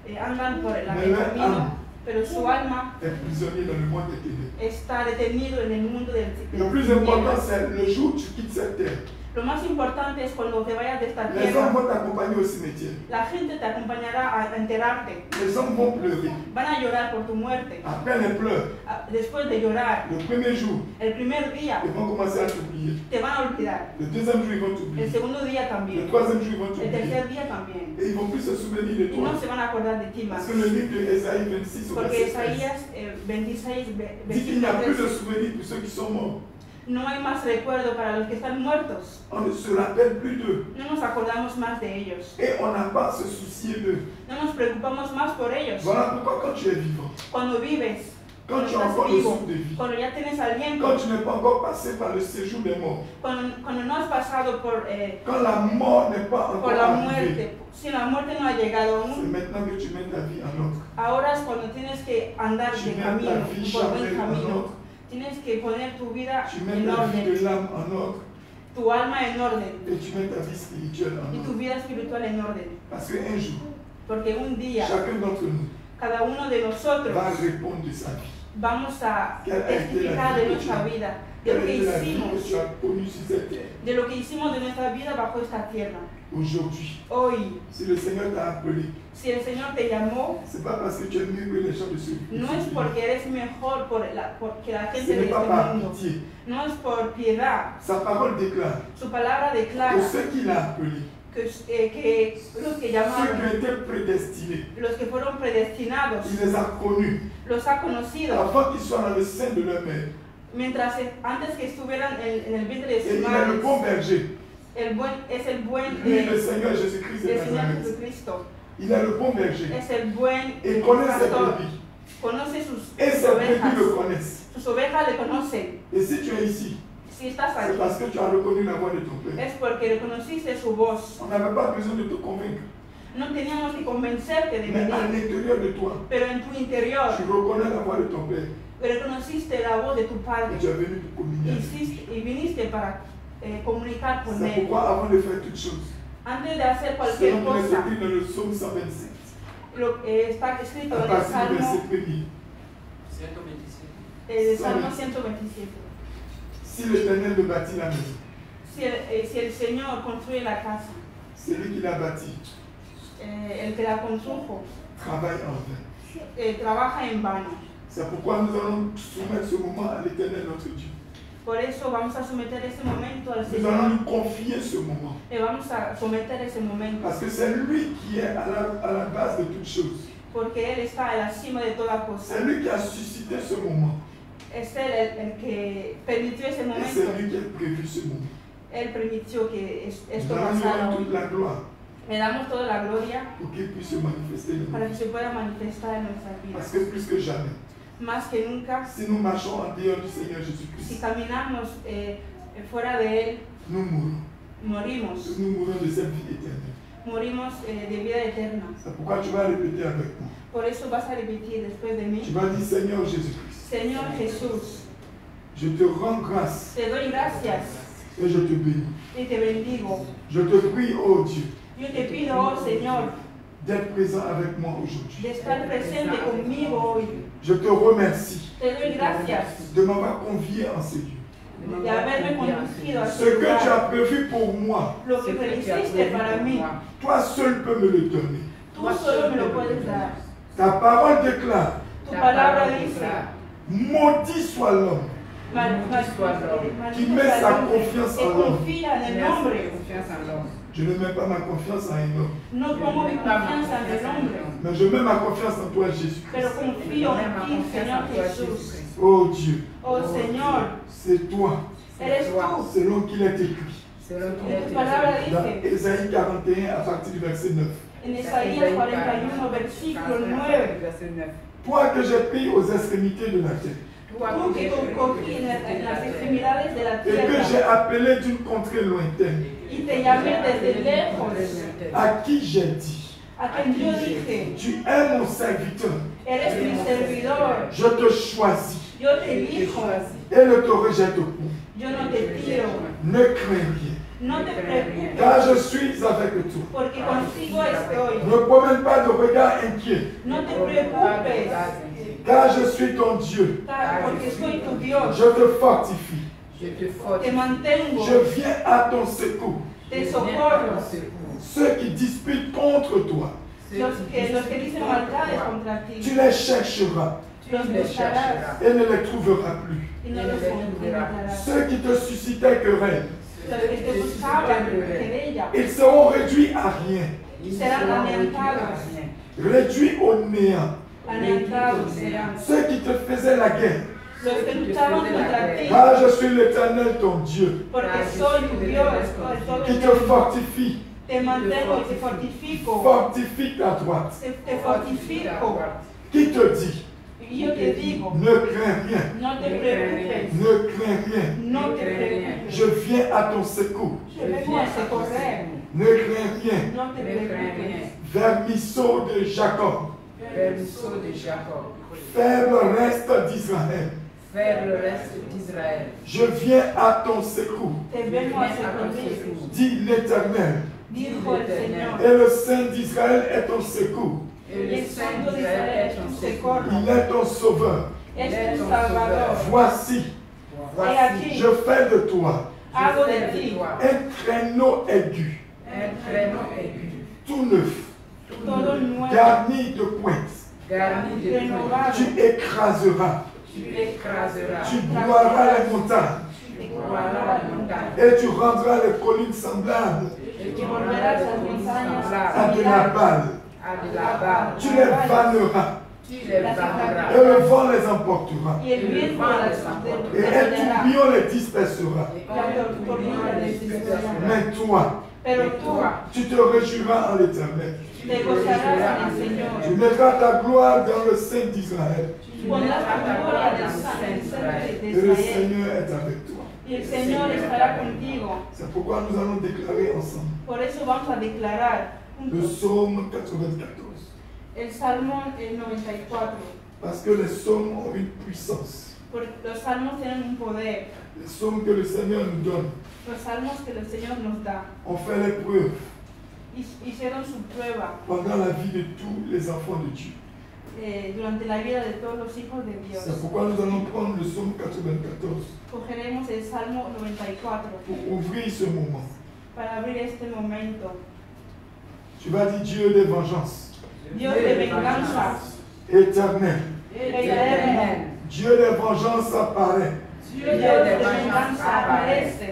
Speaker 3: eh, andan por el,
Speaker 2: Mais
Speaker 3: el
Speaker 2: leur
Speaker 3: camino,
Speaker 2: âme
Speaker 3: pero su alma
Speaker 2: est prisonnier dans le monde des ténèbres.
Speaker 3: está detenido en el mundo del
Speaker 2: Le
Speaker 3: del
Speaker 2: plus important,
Speaker 3: tinieblas.
Speaker 2: c'est le jour où tu quittes cette terre.
Speaker 3: Lo más importante es cuando te vayas de esta
Speaker 2: Les hommes
Speaker 3: tierra,
Speaker 2: vont t'accompagner au cimetière.
Speaker 3: la gente te acompañará a enterarte.
Speaker 2: Les hommes vont pleurer.
Speaker 3: Van a llorar por tu muerte.
Speaker 2: Après les pleurs,
Speaker 3: Ah, Después de llorar,
Speaker 2: le premier jour,
Speaker 3: el primer día
Speaker 2: ils vont commencer à t'oublier.
Speaker 3: te van a olvidar.
Speaker 2: Le deuxième jour, ils vont
Speaker 3: El
Speaker 2: t'oublier.
Speaker 3: segundo día
Speaker 2: Le
Speaker 3: también.
Speaker 2: troisième jour, ils vont
Speaker 3: El
Speaker 2: t'oublier.
Speaker 3: tercer día también.
Speaker 2: Et ils vont plus se souvenir de
Speaker 3: Y
Speaker 2: toi.
Speaker 3: no se van a acordar de ti más.
Speaker 2: Parce que le livre de Ésaïe vingt-six au
Speaker 3: Porque
Speaker 2: verset treize
Speaker 3: Isaías eh, veintiséis, ve-
Speaker 2: dit qu'il n'y a plus de
Speaker 3: versículo
Speaker 2: souvenirs pour ceux qui sont morts.
Speaker 3: tres, no hay más recuerdo para los que están muertos.
Speaker 2: On ne se rappelle plus d'eux.
Speaker 3: No nos acordamos más de ellos.
Speaker 2: Et on n'a pas à se soucier d'eux.
Speaker 3: No nos preocupamos más por ellos.
Speaker 2: Voilà pourquoi quand tu es vivant,
Speaker 3: Cuando vives,
Speaker 2: quand
Speaker 3: cuando
Speaker 2: tu as
Speaker 3: estás
Speaker 2: encore le
Speaker 3: vivo,
Speaker 2: souffle de vie,
Speaker 3: cuando ya tienes aliento,
Speaker 2: quand tu n'es pas encore passé par le séjour des morts,
Speaker 3: cuando, cuando no has pasado por, eh,
Speaker 2: quand la mort n'est pas
Speaker 3: por
Speaker 2: encore
Speaker 3: la
Speaker 2: arrivée,
Speaker 3: muerte, si la muerte no ha llegado
Speaker 2: c'est
Speaker 3: aún,
Speaker 2: maintenant que tu mets ta vie en ordre.
Speaker 3: ahora es cuando tienes que andar
Speaker 2: Tu
Speaker 3: de
Speaker 2: mets
Speaker 3: camino,
Speaker 2: ta vie
Speaker 3: por buen
Speaker 2: charnelle en
Speaker 3: camino.
Speaker 2: ordre.
Speaker 3: Tienes que poner tu vida
Speaker 2: Tu mets
Speaker 3: en
Speaker 2: ta vie de
Speaker 3: orden,
Speaker 2: l'âme en ordre.
Speaker 3: tu alma en orden
Speaker 2: Et tu mets ta vie spirituelle en
Speaker 3: y tu
Speaker 2: ordre.
Speaker 3: vida espiritual en orden.
Speaker 2: Parce qu'un jour,
Speaker 3: Porque un día,
Speaker 2: chacun d'entre nous
Speaker 3: cada uno de nosotros
Speaker 2: va répondre de sa vie.
Speaker 3: vamos a
Speaker 2: Quelle a été la
Speaker 3: testificar
Speaker 2: vie
Speaker 3: de
Speaker 2: que
Speaker 3: nuestra
Speaker 2: tu-
Speaker 3: vida, de
Speaker 2: Quelle
Speaker 3: lo que
Speaker 2: était la vie que
Speaker 3: hicimos,
Speaker 2: tu as connue sur cette terre?
Speaker 3: de lo que hicimos de nuestra vida bajo esta tierra.
Speaker 2: Aujourd'hui,
Speaker 3: Hoy,
Speaker 2: si le Seigneur t'a appelé,
Speaker 3: si el Señor te llamó,
Speaker 2: c'est pas parce que tu es mieux que les gens de ce de
Speaker 3: no
Speaker 2: ce
Speaker 3: es
Speaker 2: pays.
Speaker 3: porque eres mejor por la, porque la
Speaker 2: Ce
Speaker 3: gente de
Speaker 2: n'est pas
Speaker 3: este
Speaker 2: par
Speaker 3: mundo,
Speaker 2: pitié.
Speaker 3: no es por piedad.
Speaker 2: Sa parole déclare
Speaker 3: Su palabra declara
Speaker 2: que ceux qu'il a appelés,
Speaker 3: que, eh, que los que
Speaker 2: ceux qui
Speaker 3: llamaron,
Speaker 2: ont été prédestinés,
Speaker 3: los que fueron predestinados,
Speaker 2: il les a connus
Speaker 3: los ha conocido,
Speaker 2: avant qu'ils soient dans le sein de leur mère.
Speaker 3: mientras eh, antes que estuvieran en, en el vientre de
Speaker 2: Et
Speaker 3: sus
Speaker 2: il est le
Speaker 3: madres.
Speaker 2: bon berger.
Speaker 3: El buen, es el buen
Speaker 2: Lui,
Speaker 3: eh,
Speaker 2: le Seigneur Jésus-Christ de
Speaker 3: el Señor
Speaker 2: Nazareth.
Speaker 3: Jesucristo.
Speaker 2: Il est le bon berger.
Speaker 3: Es el buen
Speaker 2: Et connaît ses
Speaker 3: pastor.
Speaker 2: brebis.
Speaker 3: Conoce sus,
Speaker 2: Et
Speaker 3: sus
Speaker 2: ses brebis
Speaker 3: ovejas.
Speaker 2: le connaissent.
Speaker 3: Sus ovejas le conocen.
Speaker 2: Et si tu es ici,
Speaker 3: Si estás
Speaker 2: c'est
Speaker 3: aquí,
Speaker 2: parce que tu as reconnu la voix de ton Père.
Speaker 3: es porque reconociste su voz.
Speaker 2: On n'avait pas besoin de te convaincre.
Speaker 3: No teníamos que convencerte de
Speaker 2: Mais à
Speaker 3: venir,
Speaker 2: l'intérieur de toi,
Speaker 3: pero en tu interior
Speaker 2: tu reconnais la voix de ton Père.
Speaker 3: reconociste la voz de tu
Speaker 2: Et
Speaker 3: Padre
Speaker 2: tu es venu pour communier avec lui.
Speaker 3: Hiciste- y viniste para eh, comunicar con
Speaker 2: C'est
Speaker 3: Él.
Speaker 2: pourquoi avant de faire toute chose,
Speaker 3: Antes de hacer cualquier
Speaker 2: selon qu'il est
Speaker 3: cosa,
Speaker 2: écrit dans le psaume cent vingt-sept,
Speaker 3: lo que está escrito
Speaker 2: à
Speaker 3: en el
Speaker 2: partir du
Speaker 3: Salmo,
Speaker 2: verset premier,
Speaker 1: ciento veintisiete.
Speaker 3: eh, el Salmo ciento veintisiete.
Speaker 2: si l'Éternel me bâtit la maison,
Speaker 3: Si el, eh, si el Señor construye la casa,
Speaker 2: c'est lui qui l'a bâti,
Speaker 3: eh, el que la construjo
Speaker 2: travaille en vain.
Speaker 3: eh, trabaja en vano.
Speaker 2: C'est pourquoi nous allons soumettre ce moment à l'Éternel notre Dieu.
Speaker 3: Por eso vamos a someter ese momento al
Speaker 2: Nous allons
Speaker 3: Señor.
Speaker 2: lui confier ce moment.
Speaker 3: Le vamos a someter ese momento.
Speaker 2: Parce que c'est lui qui est à la, à la base de toutes choses.
Speaker 3: Porque Él está a la cima de toda cosa.
Speaker 2: C'est lui qui a suscité ce moment.
Speaker 3: Es Él el, el que permitió ese
Speaker 2: Et
Speaker 3: momento.
Speaker 2: c'est lui qui a prévu ce moment.
Speaker 3: Él permitió que es-
Speaker 2: Nous
Speaker 3: esto
Speaker 2: allons lui
Speaker 3: pasara
Speaker 2: rendre
Speaker 3: hoy.
Speaker 2: toute la gloire
Speaker 3: Le damos toda la gloria
Speaker 2: pour qu'il puisse se manifester dans nos
Speaker 3: para que
Speaker 2: vies.
Speaker 3: se pueda manifestar en nuestras
Speaker 2: Parce
Speaker 3: vidas.
Speaker 2: que plus que jamais,
Speaker 3: Más que nunca,
Speaker 2: si nous marchons en dehors du Seigneur
Speaker 3: si
Speaker 2: Jésus-Christ,
Speaker 3: caminamos eh, fuera de Él,
Speaker 2: nous mourrons.
Speaker 3: morimos.
Speaker 2: Nous mourrons de cette vie éternelle.
Speaker 3: Morimos eh, de vida eterna.
Speaker 2: C'est pourquoi tu vas répéter avec moi.
Speaker 3: Por eso vas a repetir después de
Speaker 2: Tu
Speaker 3: mí.
Speaker 2: vas dire, Seigneur Jésus-Christ,
Speaker 3: Señor Jesús,
Speaker 2: je te rends grâce
Speaker 3: te doy gracias
Speaker 2: et je te bénis.
Speaker 3: y te bendigo.
Speaker 2: Je te prie, oh Dieu,
Speaker 3: Yo te pido, oh Señor,
Speaker 2: d'être présent avec moi aujourd'hui.
Speaker 3: de estar presente conmigo hoy.
Speaker 2: Je te remercie
Speaker 3: Te doy gracias
Speaker 2: de m'avoir convié en ces lieux.
Speaker 3: de haberme conducido a
Speaker 2: Ce
Speaker 3: este
Speaker 2: que tu as
Speaker 3: lugar.
Speaker 2: prévu pour moi,
Speaker 3: Lo que hiciste para mí,
Speaker 2: toi seul peux me le donner.
Speaker 3: tú solo me lo puedes dar.
Speaker 2: Ta parole déclare,
Speaker 3: Tu palabra dice,
Speaker 2: maudit soit l'homme
Speaker 3: mal- mal-
Speaker 2: qui
Speaker 3: maldito
Speaker 2: met
Speaker 3: sea
Speaker 2: sa
Speaker 3: el hombre
Speaker 2: confiance
Speaker 3: que
Speaker 2: en l'homme.
Speaker 3: confía en el hombre.
Speaker 2: Je ne mets pas ma confiance en un homme,
Speaker 3: No pongo mi confianza en el hombre,
Speaker 2: mais je mets ma confiance en toi, Jésus.
Speaker 3: pero confío en ti, Señor Jesús.
Speaker 2: Oh Dieu,
Speaker 3: Oh Señor,
Speaker 2: c'est toi,
Speaker 3: eres tú.
Speaker 2: selon qu'il est écrit.
Speaker 3: Tu palabra
Speaker 2: Dans
Speaker 3: dice
Speaker 2: Ésaïe quarante et un, à partir du verset neuf.
Speaker 3: en Isaías cuarenta y uno, versículo nueve.
Speaker 2: Toi que j'ai pris aux extrémités de la terre
Speaker 3: Tú que cogí en, la- en las extremidades de la
Speaker 2: et que j'ai
Speaker 3: tierra
Speaker 2: appelé d'une contrée lointaine,
Speaker 3: y te llamé desde lejos,
Speaker 2: à qui j'ai dit,
Speaker 3: a quien yo dije,
Speaker 2: tu es mon serviteur,
Speaker 3: eres mi servidor,
Speaker 2: je te choisis
Speaker 3: yo te elijo,
Speaker 2: et ne te rejette point.
Speaker 3: yo no te tiro,
Speaker 2: Ne crains rien,
Speaker 3: No te preocupes,
Speaker 2: car je suis avec toi.
Speaker 3: porque contigo estoy.
Speaker 2: Ne promène pas de regard inquiet,
Speaker 3: No te preocupes,
Speaker 2: car je suis ton Dieu.
Speaker 3: car- porque soy tu Dios.
Speaker 2: Je te fortifie.
Speaker 4: Je te
Speaker 3: Te
Speaker 4: fortifie.
Speaker 3: mantengo,
Speaker 2: Je viens à ton secours.
Speaker 3: te socorro.
Speaker 2: Ceux qui disputent contre toi,
Speaker 3: Los que, los que dicen maldades contra ti,
Speaker 2: tu les chercheras
Speaker 3: los buscarás
Speaker 2: et ne les trouveras plus.
Speaker 3: y no los encontrarás.
Speaker 2: Ceux qui te suscitaient querelle,
Speaker 3: Los que te buscaban querella
Speaker 2: ils seront réduits à rien,
Speaker 3: serán aniantados,
Speaker 2: réduits au néant.
Speaker 3: aniantados serán.
Speaker 2: Ceux qui te faisaient la guerre,
Speaker 3: Los que luchaban contra ti,
Speaker 2: car je suis l'Éternel ton Dieu,
Speaker 3: porque soy tu Dios, soy todo
Speaker 2: qui
Speaker 3: el
Speaker 2: te
Speaker 3: mundo.
Speaker 2: fortifie,
Speaker 3: Te mantengo y te fortifico,
Speaker 2: fortifie ta droite,
Speaker 3: te, te fortifico.
Speaker 2: qui te dit,
Speaker 3: Y yo te digo,
Speaker 2: ne crains rien,
Speaker 3: no te preocupes,
Speaker 2: ne crains rien,
Speaker 3: no te preocupes.
Speaker 2: je viens à ton secours,
Speaker 3: Je vengo a socorrer,
Speaker 2: ne crains rien,
Speaker 3: no te preocupes.
Speaker 2: vermisseau de Jacob,
Speaker 4: Vermisseau de Jacob.
Speaker 2: faible reste d'Israël,
Speaker 4: Faire le reste d'Israël.
Speaker 2: je viens à ton secours,
Speaker 3: Te vengo a socorrer,
Speaker 2: dit l'Éternel,
Speaker 3: dijo el Señor.
Speaker 2: et le Saint d'Israël est ton secours,
Speaker 4: Et le Saint d'Israël est ton secours.
Speaker 2: il est ton sauveur.
Speaker 3: Es tu Salvador.
Speaker 2: Voici,
Speaker 3: He aquí,
Speaker 2: je fais de toi
Speaker 3: hago de ti
Speaker 2: un traîneau aigu,
Speaker 4: Un traîneau aigu,
Speaker 2: tout neuf,
Speaker 3: todo nuevo,
Speaker 2: garni de pointes.
Speaker 4: garni de
Speaker 3: renovado.
Speaker 2: Tu écraseras,
Speaker 4: Tu écraseras.
Speaker 2: tu broieras les montagnes
Speaker 4: Tu broieras la montagne.
Speaker 2: et tu rendras les collines semblables
Speaker 4: Et tu
Speaker 3: Y
Speaker 4: volverás
Speaker 3: volverás
Speaker 4: les
Speaker 3: a
Speaker 4: collines
Speaker 3: mis años
Speaker 2: à
Speaker 4: semblables
Speaker 2: de la balle.
Speaker 4: à de la balle.
Speaker 2: Tu les vanneras
Speaker 4: Tu les vanneras.
Speaker 2: et le vent les emportera
Speaker 3: y el viento las
Speaker 2: et un
Speaker 3: destruirá.
Speaker 2: tourbillon les dispersera.
Speaker 4: Et
Speaker 3: La
Speaker 4: on
Speaker 3: tormenta les dispersará.
Speaker 2: Mais toi,
Speaker 3: Pero tú
Speaker 2: tu te réjouiras en l'Éternel.
Speaker 3: te gozarás en el Señor.
Speaker 2: Tu mettras ta gloire dans le Saint d'Israël
Speaker 3: Pondrás tu gloria del Santo de
Speaker 2: et le
Speaker 3: Israel.
Speaker 2: Seigneur est avec toi.
Speaker 3: Y el Señor estará contigo.
Speaker 2: C'est pourquoi nous allons déclarer ensemble
Speaker 3: Por eso vamos a declarar
Speaker 2: le
Speaker 3: juntos
Speaker 2: psaume quatre-vingt-quatorze.
Speaker 3: el Salmo el noventa y cuatro.
Speaker 2: Parce que les psaumes ont une puissance.
Speaker 3: Porque los salmos tienen un poder.
Speaker 2: Les psaumes que le Seigneur nous donne
Speaker 3: Los salmos que el Señor nos da.
Speaker 2: ont fait l'épreuve
Speaker 3: Hic- Hicieron su prueba
Speaker 2: pendant la vie de tous les enfants de Dieu.
Speaker 3: eh, durante la vida de todos los hijos de Dios.
Speaker 2: C'est pourquoi nous allons prendre le psaume quatre-vingt-quatorze
Speaker 3: Cogeremos el Salmo noventa y cuatro
Speaker 2: pour ouvrir ce moment.
Speaker 3: para abrir este momento.
Speaker 2: Tu vas dire Dieu des vengeances,
Speaker 3: Dios de venganza,
Speaker 2: éternel.
Speaker 3: eterno.
Speaker 2: Dieu des vengeances apparaît.
Speaker 3: Dios de venganza aparece.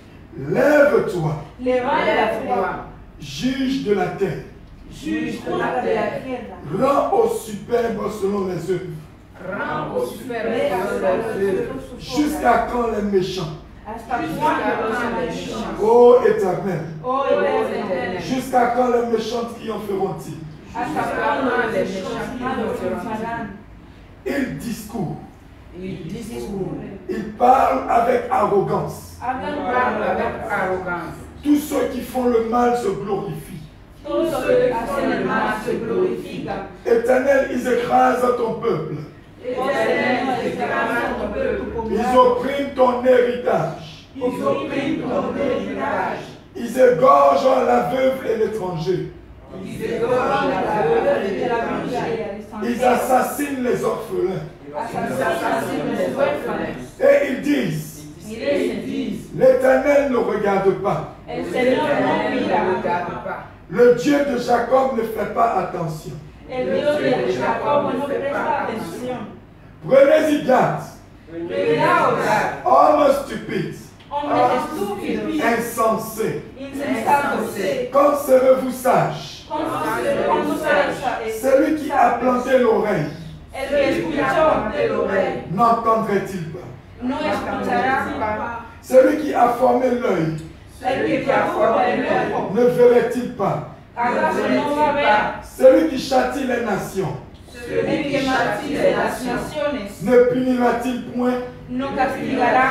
Speaker 2: Lève-toi,
Speaker 3: Levántate,
Speaker 2: juge de la terre.
Speaker 4: juge de
Speaker 3: juzga
Speaker 4: la
Speaker 3: de la
Speaker 4: terre.
Speaker 3: tierra.
Speaker 2: Rends au superbe selon les œuvres.
Speaker 4: Rends au superbe
Speaker 3: Ve hasta
Speaker 4: leurs
Speaker 3: los
Speaker 4: œuvres.
Speaker 3: frutos sus obras.
Speaker 2: Jusqu'à quand les méchants?
Speaker 3: ¿Hasta
Speaker 4: Jusqu'à
Speaker 3: cuándo
Speaker 4: quand
Speaker 3: los
Speaker 4: les
Speaker 3: méchants?
Speaker 4: méchants?
Speaker 2: Ô éternel,
Speaker 3: Oh, eterno.
Speaker 2: jusqu'à quand les méchants triompheront-ils?
Speaker 3: ¿Hasta cuándo los méchants malos triunfarán?
Speaker 2: Ils discourent,
Speaker 4: Il discourt.
Speaker 2: ils parlent avec arrogance.
Speaker 3: Hablan
Speaker 4: Parle avec
Speaker 3: palabras.
Speaker 4: arrogance.
Speaker 2: Tous ceux qui font le mal se glorifient.
Speaker 3: Todos los que hacen el mal se glorifican.
Speaker 2: Éternel, ils écrasent ton peuple.
Speaker 3: Eterno, desgracia tu pueblo.
Speaker 2: Ils oppriment ton héritage.
Speaker 3: Ils oprimen tu heritage.
Speaker 2: Ils égorgent la veuve et l'étranger.
Speaker 4: Ils
Speaker 3: Roban
Speaker 4: égorgent
Speaker 3: la
Speaker 4: la
Speaker 3: veuve
Speaker 4: veuve
Speaker 3: y
Speaker 4: et
Speaker 3: a la viuda y
Speaker 4: l'étranger.
Speaker 3: al
Speaker 2: Ils
Speaker 3: extranjero.
Speaker 2: assassinent les orphelins.
Speaker 3: Asesinan los huérfanos.
Speaker 2: Et ils disent,
Speaker 3: Y
Speaker 4: Et ils
Speaker 3: dicen,
Speaker 4: disent,
Speaker 2: l'Éternel ne regarde pas.
Speaker 3: el Señor no
Speaker 4: l'Éternel ne
Speaker 3: mira.
Speaker 4: regarde pas.
Speaker 2: Le Dieu de Jacob ne fait pas attention.
Speaker 3: El Dios de Jacob no presta atención.
Speaker 2: Prenez-y garde,
Speaker 3: Cuidaos,
Speaker 2: hommes stupides,
Speaker 3: hombres estúpidos,
Speaker 2: insensés.
Speaker 3: insensatos.
Speaker 2: Quand serez-vous sages?
Speaker 3: ¿Cuándo serás
Speaker 2: Celui qui a planté l'oreille,
Speaker 3: el que escuchó
Speaker 2: n'entendrait-il pas?
Speaker 3: no escuchará?
Speaker 2: Celui qui a formé l'œil,
Speaker 3: El que produjo el ojo,
Speaker 2: ne verrait-il pas?
Speaker 3: ¿acaso no va a ver?
Speaker 2: Celui qui châtie les nations,
Speaker 3: El que martiriza las naciones,
Speaker 2: ne punira-t-il point?
Speaker 3: no castigará?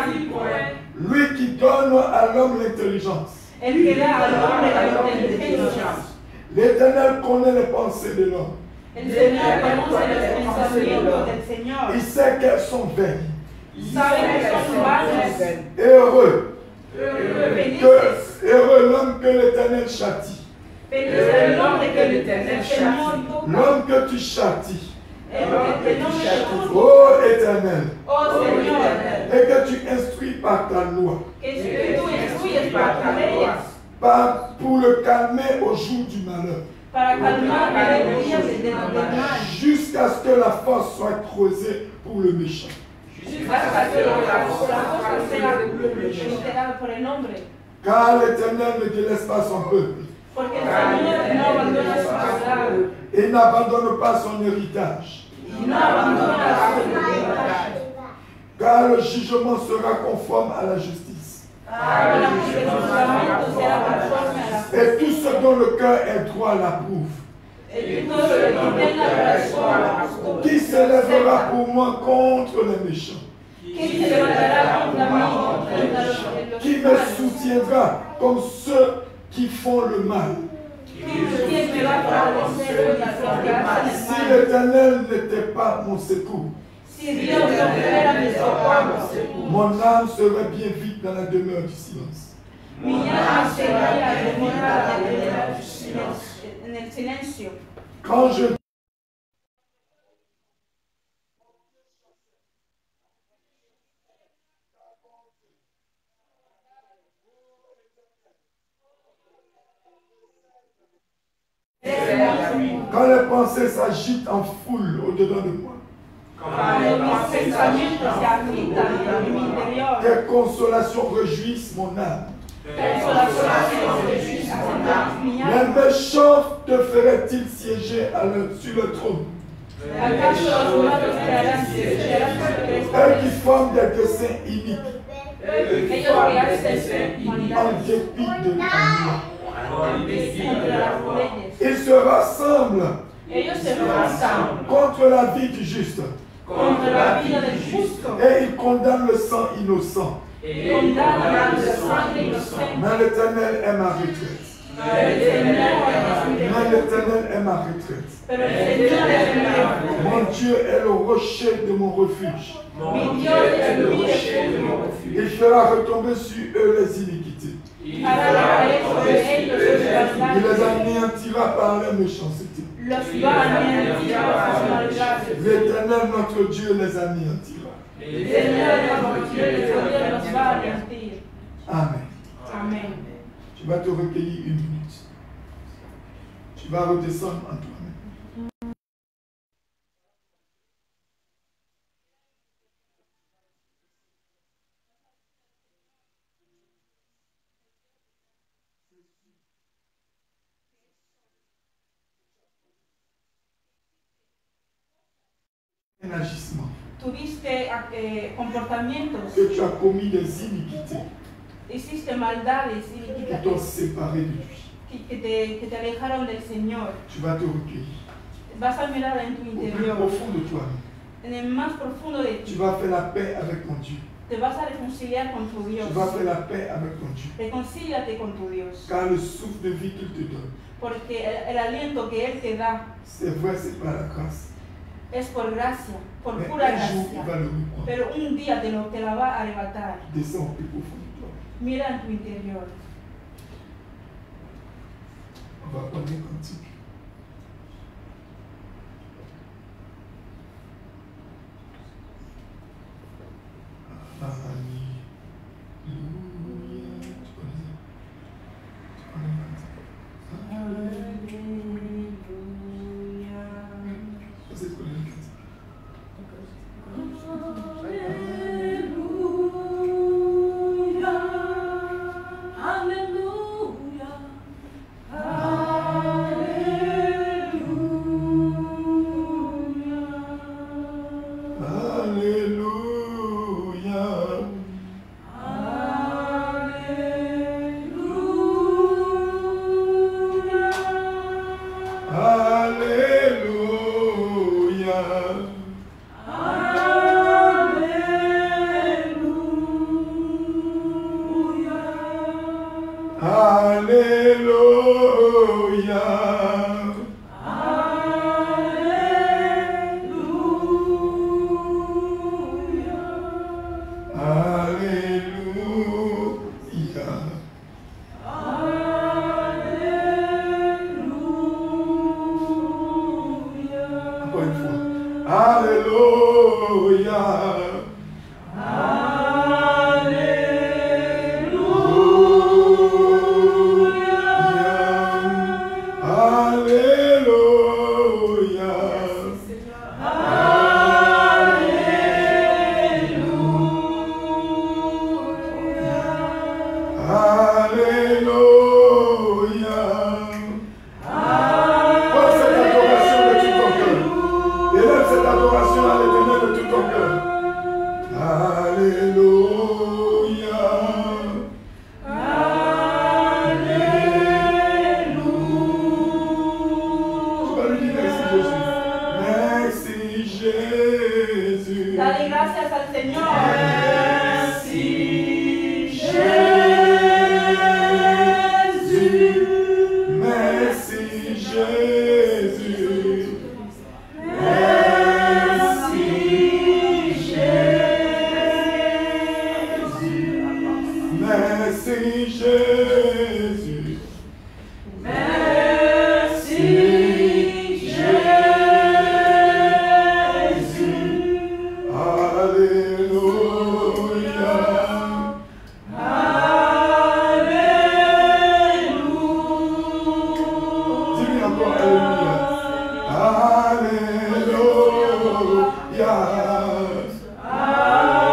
Speaker 2: Lui qui donne à l'homme l'intelligence.
Speaker 3: El que da al hombre la inteligencia.
Speaker 2: L'Éternel connaît les pensées de l'homme.
Speaker 3: El Señor conoce los pensamientos del Señor.
Speaker 2: Il sait qu'elles sont vaines.
Speaker 3: Sabe que son vanos,
Speaker 2: Heureux
Speaker 3: felices,
Speaker 2: que Heureux l'homme que l'Éternel châtie.
Speaker 3: Feliz el hombre que el Señor toca.
Speaker 2: L'homme que tu châties.
Speaker 3: El hombre que tú
Speaker 2: Ô Éternel.
Speaker 3: Oh Señor,
Speaker 2: Et que tu instruis par ta loi.
Speaker 3: que tú instruyes para tus leyes,
Speaker 2: Pas pour le calmer au jour du malheur.
Speaker 3: para calmar los días del mal,
Speaker 2: Jusqu'à ce que la force soit creusée pour le méchant.
Speaker 3: hasta que la cosa sea enterada por el hombre.
Speaker 2: Car l'Éternel ne délaisse pas son peuple.
Speaker 3: Porque el Señor no abandona su palabra
Speaker 2: Et n'abandonne pas son héritage.
Speaker 3: y no abandona su libertad.
Speaker 2: Car le jugement sera conforme à la justice.
Speaker 3: Para que el juzgamiento sea conforme a la fe.
Speaker 2: Et tout ce dont le cœur est droit l'approuve.
Speaker 3: Y todo lo que tenga corazón,
Speaker 2: Qui s'élèvera pour moi contre les méchants?
Speaker 3: que se levantará contra mí, contra los
Speaker 2: Qui me soutiendra comme ceux qui font le mal?
Speaker 3: ¿Quién me va a favorecer contra los que hacen
Speaker 2: Si
Speaker 3: el mal?
Speaker 2: l'Éternel n'était pas mon secours,
Speaker 3: Si Dios no fuera mi socorro,
Speaker 2: mon âme serait bien vite dans la demeure du silence.
Speaker 3: mi alma sería demorada en el silencio.
Speaker 2: Quand je Quand les pensées s'agitent en foule au-dedans de moi,
Speaker 3: Cuando mis pensamientos se agitan en mi interior,
Speaker 2: quelle consolation réjouisse mon âme.
Speaker 3: consolación resucita mi
Speaker 2: Les
Speaker 3: alma.
Speaker 2: méchants te feraient-ils siéger à le- sur le trône?
Speaker 3: ¿Acaso los malos te harán te harán
Speaker 2: Eux qui forment des desseins iniques
Speaker 3: ellos que hacen
Speaker 2: en
Speaker 3: humanidad
Speaker 2: dépit de moi.
Speaker 3: contra las leyes?
Speaker 2: Ils se rassemblent
Speaker 3: Ellos se rasgan
Speaker 2: contre la vie du juste
Speaker 3: contra la vida del justo,
Speaker 2: et ils condamnent le sang innocent.
Speaker 3: condenan la sangre inocente.
Speaker 2: Mais l'Éternel est ma retraite.
Speaker 3: Pero el Señor es mi
Speaker 2: Mais
Speaker 3: refugio.
Speaker 2: l'Éternel est ma retraite.
Speaker 3: Pero el Señor es mi refugio.
Speaker 2: Mon Dieu est le rocher de mon refuge.
Speaker 3: Mi Dios es mi refugio.
Speaker 2: Il fera retomber sur eux les iniquités.
Speaker 3: Hará recaer sobre ellos sus
Speaker 2: Il les
Speaker 3: maldades.
Speaker 2: anéantira par leur méchanceté.
Speaker 3: Los va a anéantir por sus maldades.
Speaker 2: L'Éternel, notre Dieu, les anéantira.
Speaker 3: El Señor nuestro Dios los va a anéantir.
Speaker 2: Amen.
Speaker 3: Amén.
Speaker 2: Tu vas te recueillir une minute. Tu vas redescendre en toi-même. Un agissement.
Speaker 3: Tuviste eh, comportamientos,
Speaker 2: Que tu as commis des iniquités
Speaker 3: hiciste maldades y
Speaker 2: qui
Speaker 3: que,
Speaker 2: t'ont séparé de lui.
Speaker 3: que- que te, que te alejaron del Señor.
Speaker 2: Tu vas te recueillir.
Speaker 3: Vas a mirar en tu
Speaker 2: Au plus
Speaker 3: interior,
Speaker 2: profond de toi-même.
Speaker 3: en el más profundo de
Speaker 2: Tu
Speaker 3: ti.
Speaker 2: vas faire la paix avec ton Dieu.
Speaker 3: Te vas a reconciliar con tu Dios.
Speaker 2: Tu vas faire la paix avec ton Dieu.
Speaker 3: Reconcíliate con tu Dios.
Speaker 2: Car le souffle de vie qu'il te donne,
Speaker 3: Porque el, el aliento que Él te da
Speaker 2: c'est vrai, c'est par la grâce.
Speaker 3: es por gracia, por
Speaker 2: Mais
Speaker 3: pura
Speaker 2: un jour, il
Speaker 3: gracia.
Speaker 2: va le reprendre.
Speaker 3: Pero un día te, lo, te la va a arrebatar.
Speaker 2: Descends au plus profond de toi.
Speaker 3: Mira en tu interior.
Speaker 2: On va prendre un cantique. Alléluia. Tu connais ça? Tu connais le cantique? Vous savez connaître le cantique?
Speaker 3: Aleluya, aleluya, gracias al Señor.
Speaker 2: Merci Jésus. Merci Jésus. Merci Jésus. Merci Jésus. Merci Jésus. Alléluia. Alléluia. Dis-lui encore Alléluia. Alléluia.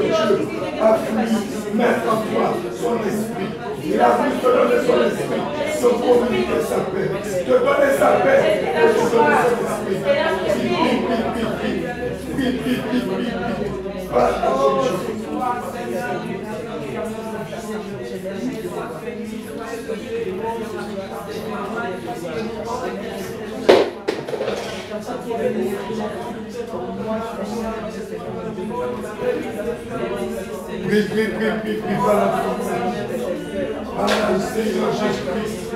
Speaker 2: Mettre en toi son esprit. Il a voulu te donner son esprit. puisse communiquer sa paix, te donner sa paix, et te donner son esprit. Oui, oui, oui, oui, oui, oui. Pardon, oui, oui, oui, oui, oui, voilà. Voilà le Seigneur Jésus-Christ.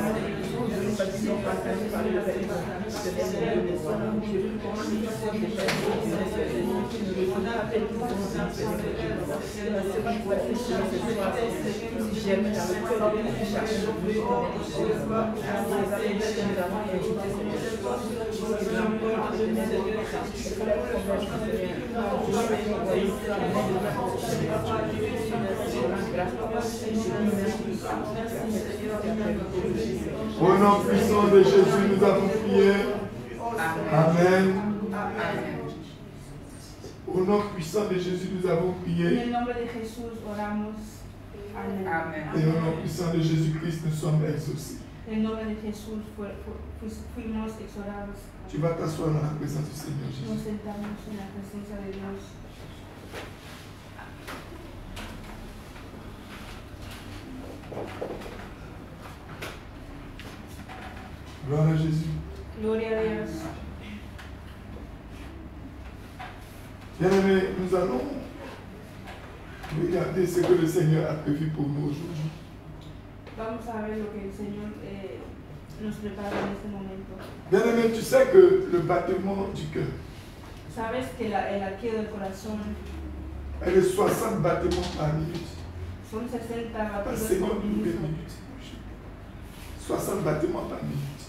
Speaker 2: Au nom puissant de Jésus, nous avons prié. Amen. Au nom puissant de Jésus, nous avons prié.
Speaker 3: En el nombre de Jesús oramos. Amén.
Speaker 4: Amén.
Speaker 2: Et au nom puissant de Jésus-Christ, nous sommes exaucés.
Speaker 3: En el nombre de Jesús fu- fu- fu- fuimos exorados.
Speaker 2: Tu vas t'asseoir dans la présence du Seigneur
Speaker 3: Nos
Speaker 2: Jésus.
Speaker 3: sentamos en la presencia de Dios.
Speaker 2: Gloire à Jésus.
Speaker 3: Gloria a Dios.
Speaker 2: Bien-aimés, nous allons regarder ce que le Seigneur a prévu pour nous aujourd'hui.
Speaker 3: Vamos a ver lo que el Señor eh, nos prepara en este momento.
Speaker 2: Bien-aimés, tu sais que le battement du cœur
Speaker 3: Sabes que la- el latido del corazón
Speaker 2: est de soixante battements par minute.
Speaker 3: son sesenta
Speaker 2: Par
Speaker 3: batidos
Speaker 2: seconde
Speaker 3: por
Speaker 2: ou par
Speaker 3: minuto.
Speaker 2: minute. soixante battements par minute.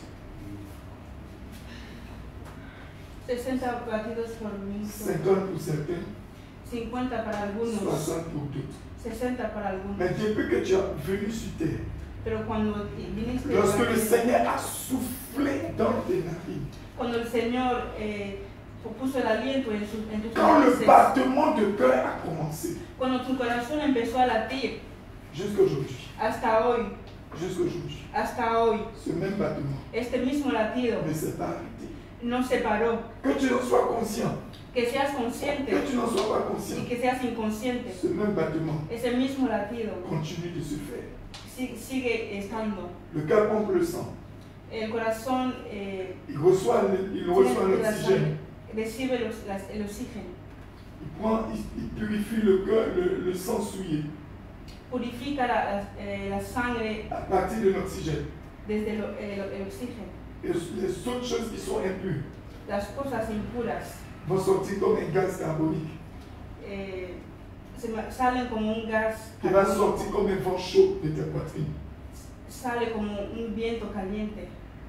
Speaker 3: sesenta batidos por minuto.
Speaker 2: cinquante pour certains,
Speaker 3: cincuenta para algunos.
Speaker 2: soixante pour d'autres.
Speaker 3: sesenta para algunos.
Speaker 2: Mais depuis que tu es venu sur terre,
Speaker 3: Pero cuando viniste,
Speaker 2: lorsque
Speaker 3: a la
Speaker 2: le
Speaker 3: tierra,
Speaker 2: Seigneur a soufflé dans tes narines,
Speaker 3: cuando el Señor eh, puso el aliento en, su, en tus
Speaker 2: quand le
Speaker 3: narices,
Speaker 2: battement de cœur a commencé,
Speaker 3: cuando tu corazón empezó a latir,
Speaker 2: jusqu'aujourd'hui,
Speaker 3: hasta hoy,
Speaker 2: jusqu'aujourd'hui,
Speaker 3: hasta hoy,
Speaker 2: ce même battement
Speaker 3: este mismo latido
Speaker 2: ne s'est pas arrêté.
Speaker 3: no se paró.
Speaker 2: Que tu en sois conscient,
Speaker 3: Que seas consciente
Speaker 2: que tu n'en sois pas conscient,
Speaker 3: y que seas inconsciente,
Speaker 2: ce même battement
Speaker 3: ese mismo latido
Speaker 2: continue de se faire.
Speaker 3: si- sigue estando.
Speaker 2: Le cœur pompe le sang,
Speaker 3: El corazón eh,
Speaker 2: il reçoit le- il reçoit
Speaker 3: tiene la
Speaker 2: l'oxygène,
Speaker 3: sangre, recibe los- las- el oxígeno,
Speaker 2: il prend, il, il purifie le cœur, le, le sang souillé
Speaker 3: purifica la, la- eh, la sangre
Speaker 2: à partir de l'oxygène.
Speaker 3: desde lo- el, el oxígeno.
Speaker 2: Et les autres choses qui sont impures
Speaker 3: Las cosas impuras
Speaker 2: vont sortir comme un gaz carbonique,
Speaker 3: eh, se ma- salen como un gas,
Speaker 2: qui va sortir comme un vent chaud de ta poitrine.
Speaker 3: sale como un viento caliente.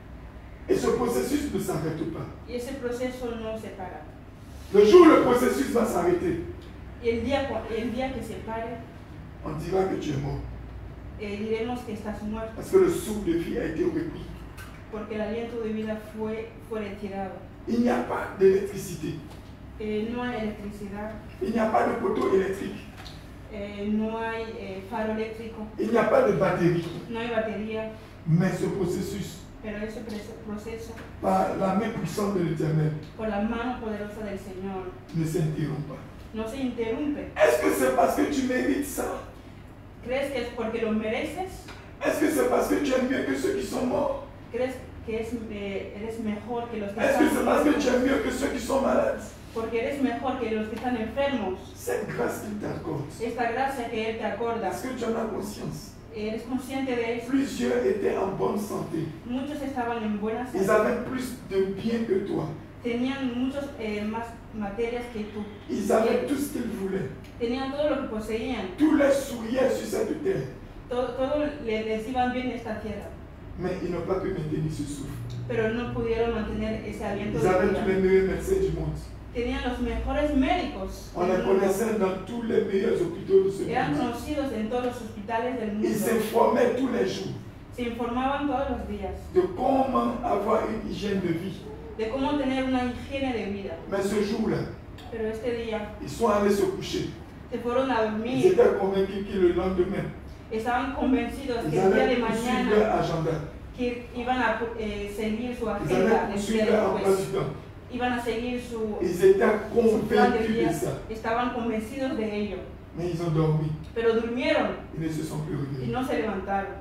Speaker 2: Et ce processus ne s'arrête pas.
Speaker 3: Y ese proceso no se para.
Speaker 2: Le jour où le processus va s'arrêter,
Speaker 3: Y el día, cu- el día que se pare,
Speaker 2: on dira que tu es mort.
Speaker 3: eh, diremos que estás muerto,
Speaker 2: Parce que le souffle de vie a été repris.
Speaker 3: porque el aliento de vida fue, fue retirado.
Speaker 2: Il n'y a pas d'électricité.
Speaker 3: Eh, no hay electricidad,
Speaker 2: Il n'y a pas de poteau électrique.
Speaker 3: eh, no hay eh, faro eléctrico,
Speaker 2: Il n'y a pas de batterie.
Speaker 3: no hay batería,
Speaker 2: Mais ce processus,
Speaker 3: pero ese pres- proceso,
Speaker 2: par la main puissante de l'Éternel,
Speaker 3: por la mano poderosa del Señor,
Speaker 2: ne s'interrompt pas.
Speaker 3: no se interrumpe.
Speaker 2: Est-ce que c'est parce que tu mérites ça?
Speaker 3: ¿Crees que es porque lo mereces?
Speaker 2: Est-ce que c'est parce que tu es mieux que ceux qui sont morts?
Speaker 3: ¿Crees que es, eh, eres mejor que los que
Speaker 2: Est-ce que c'est parce que
Speaker 3: están
Speaker 2: tu es mieux que ceux qui sont malades?
Speaker 3: Porque eres mejor que los que están enfermos?
Speaker 2: Cette grâce qu'il t'accorde,
Speaker 3: Esta gracia que Él te acorda,
Speaker 2: est-ce que tu en as conscience?
Speaker 3: ¿eres consciente de eso?
Speaker 2: Plusieurs étaient en bonne santé.
Speaker 3: Muchos estaban en buena
Speaker 2: Ils
Speaker 3: salud,
Speaker 2: avaient plus de biens que toi.
Speaker 3: tenían muchas eh, más materias que tú,
Speaker 2: Ils avaient tout ce qu'ils voulaient.
Speaker 3: tenían todo lo que poseían,
Speaker 2: Tout les souriait sur cette terre.
Speaker 3: todo, todo le- les iban bien en esta tierra,
Speaker 2: Mais ils n'ont pas pu maintenir ce souffle.
Speaker 3: pero no pudieron mantener ese aliento
Speaker 2: Ils
Speaker 3: de
Speaker 2: avaient tous les
Speaker 3: vida.
Speaker 2: meilleurs médecins du monde.
Speaker 3: Tenían los mejores médicos,
Speaker 2: On les
Speaker 3: del mundo.
Speaker 2: connaissait dans tous les meilleurs hôpitaux de ce
Speaker 3: Eran
Speaker 2: monde.
Speaker 3: conocidos en todos los hospitales del
Speaker 2: Ils
Speaker 3: mundo,
Speaker 2: s'informaient tous les jours
Speaker 3: se informaban todos los días
Speaker 2: de comment avoir une hygiène de vie.
Speaker 3: de cómo tener una higiene de vida,
Speaker 2: Mais ce jour-là,
Speaker 3: pero este día
Speaker 2: ils sont allés se coucher.
Speaker 3: se fueron a
Speaker 2: Ils
Speaker 3: dormir
Speaker 2: étaient convaincus que le lendemain,
Speaker 3: estaban convencidos
Speaker 2: Ils
Speaker 3: que el día
Speaker 2: allaient
Speaker 3: de
Speaker 2: poursuivre leur
Speaker 3: mañana
Speaker 2: agenda.
Speaker 3: que iban a eh, seguir su
Speaker 2: Ils
Speaker 3: agenda
Speaker 2: allaient
Speaker 3: del día
Speaker 2: poursuivre leur emploi
Speaker 3: después,
Speaker 2: du temps.
Speaker 3: iban a seguir su,
Speaker 2: Ils étaient
Speaker 3: su plan de
Speaker 2: convaincus
Speaker 3: vida,
Speaker 2: de ça.
Speaker 3: estaban convencidos de ello,
Speaker 2: Mais ils ont dormi.
Speaker 3: pero durmieron
Speaker 2: Ils ne se sont plus
Speaker 3: y
Speaker 2: réveillés.
Speaker 3: no se levantaron.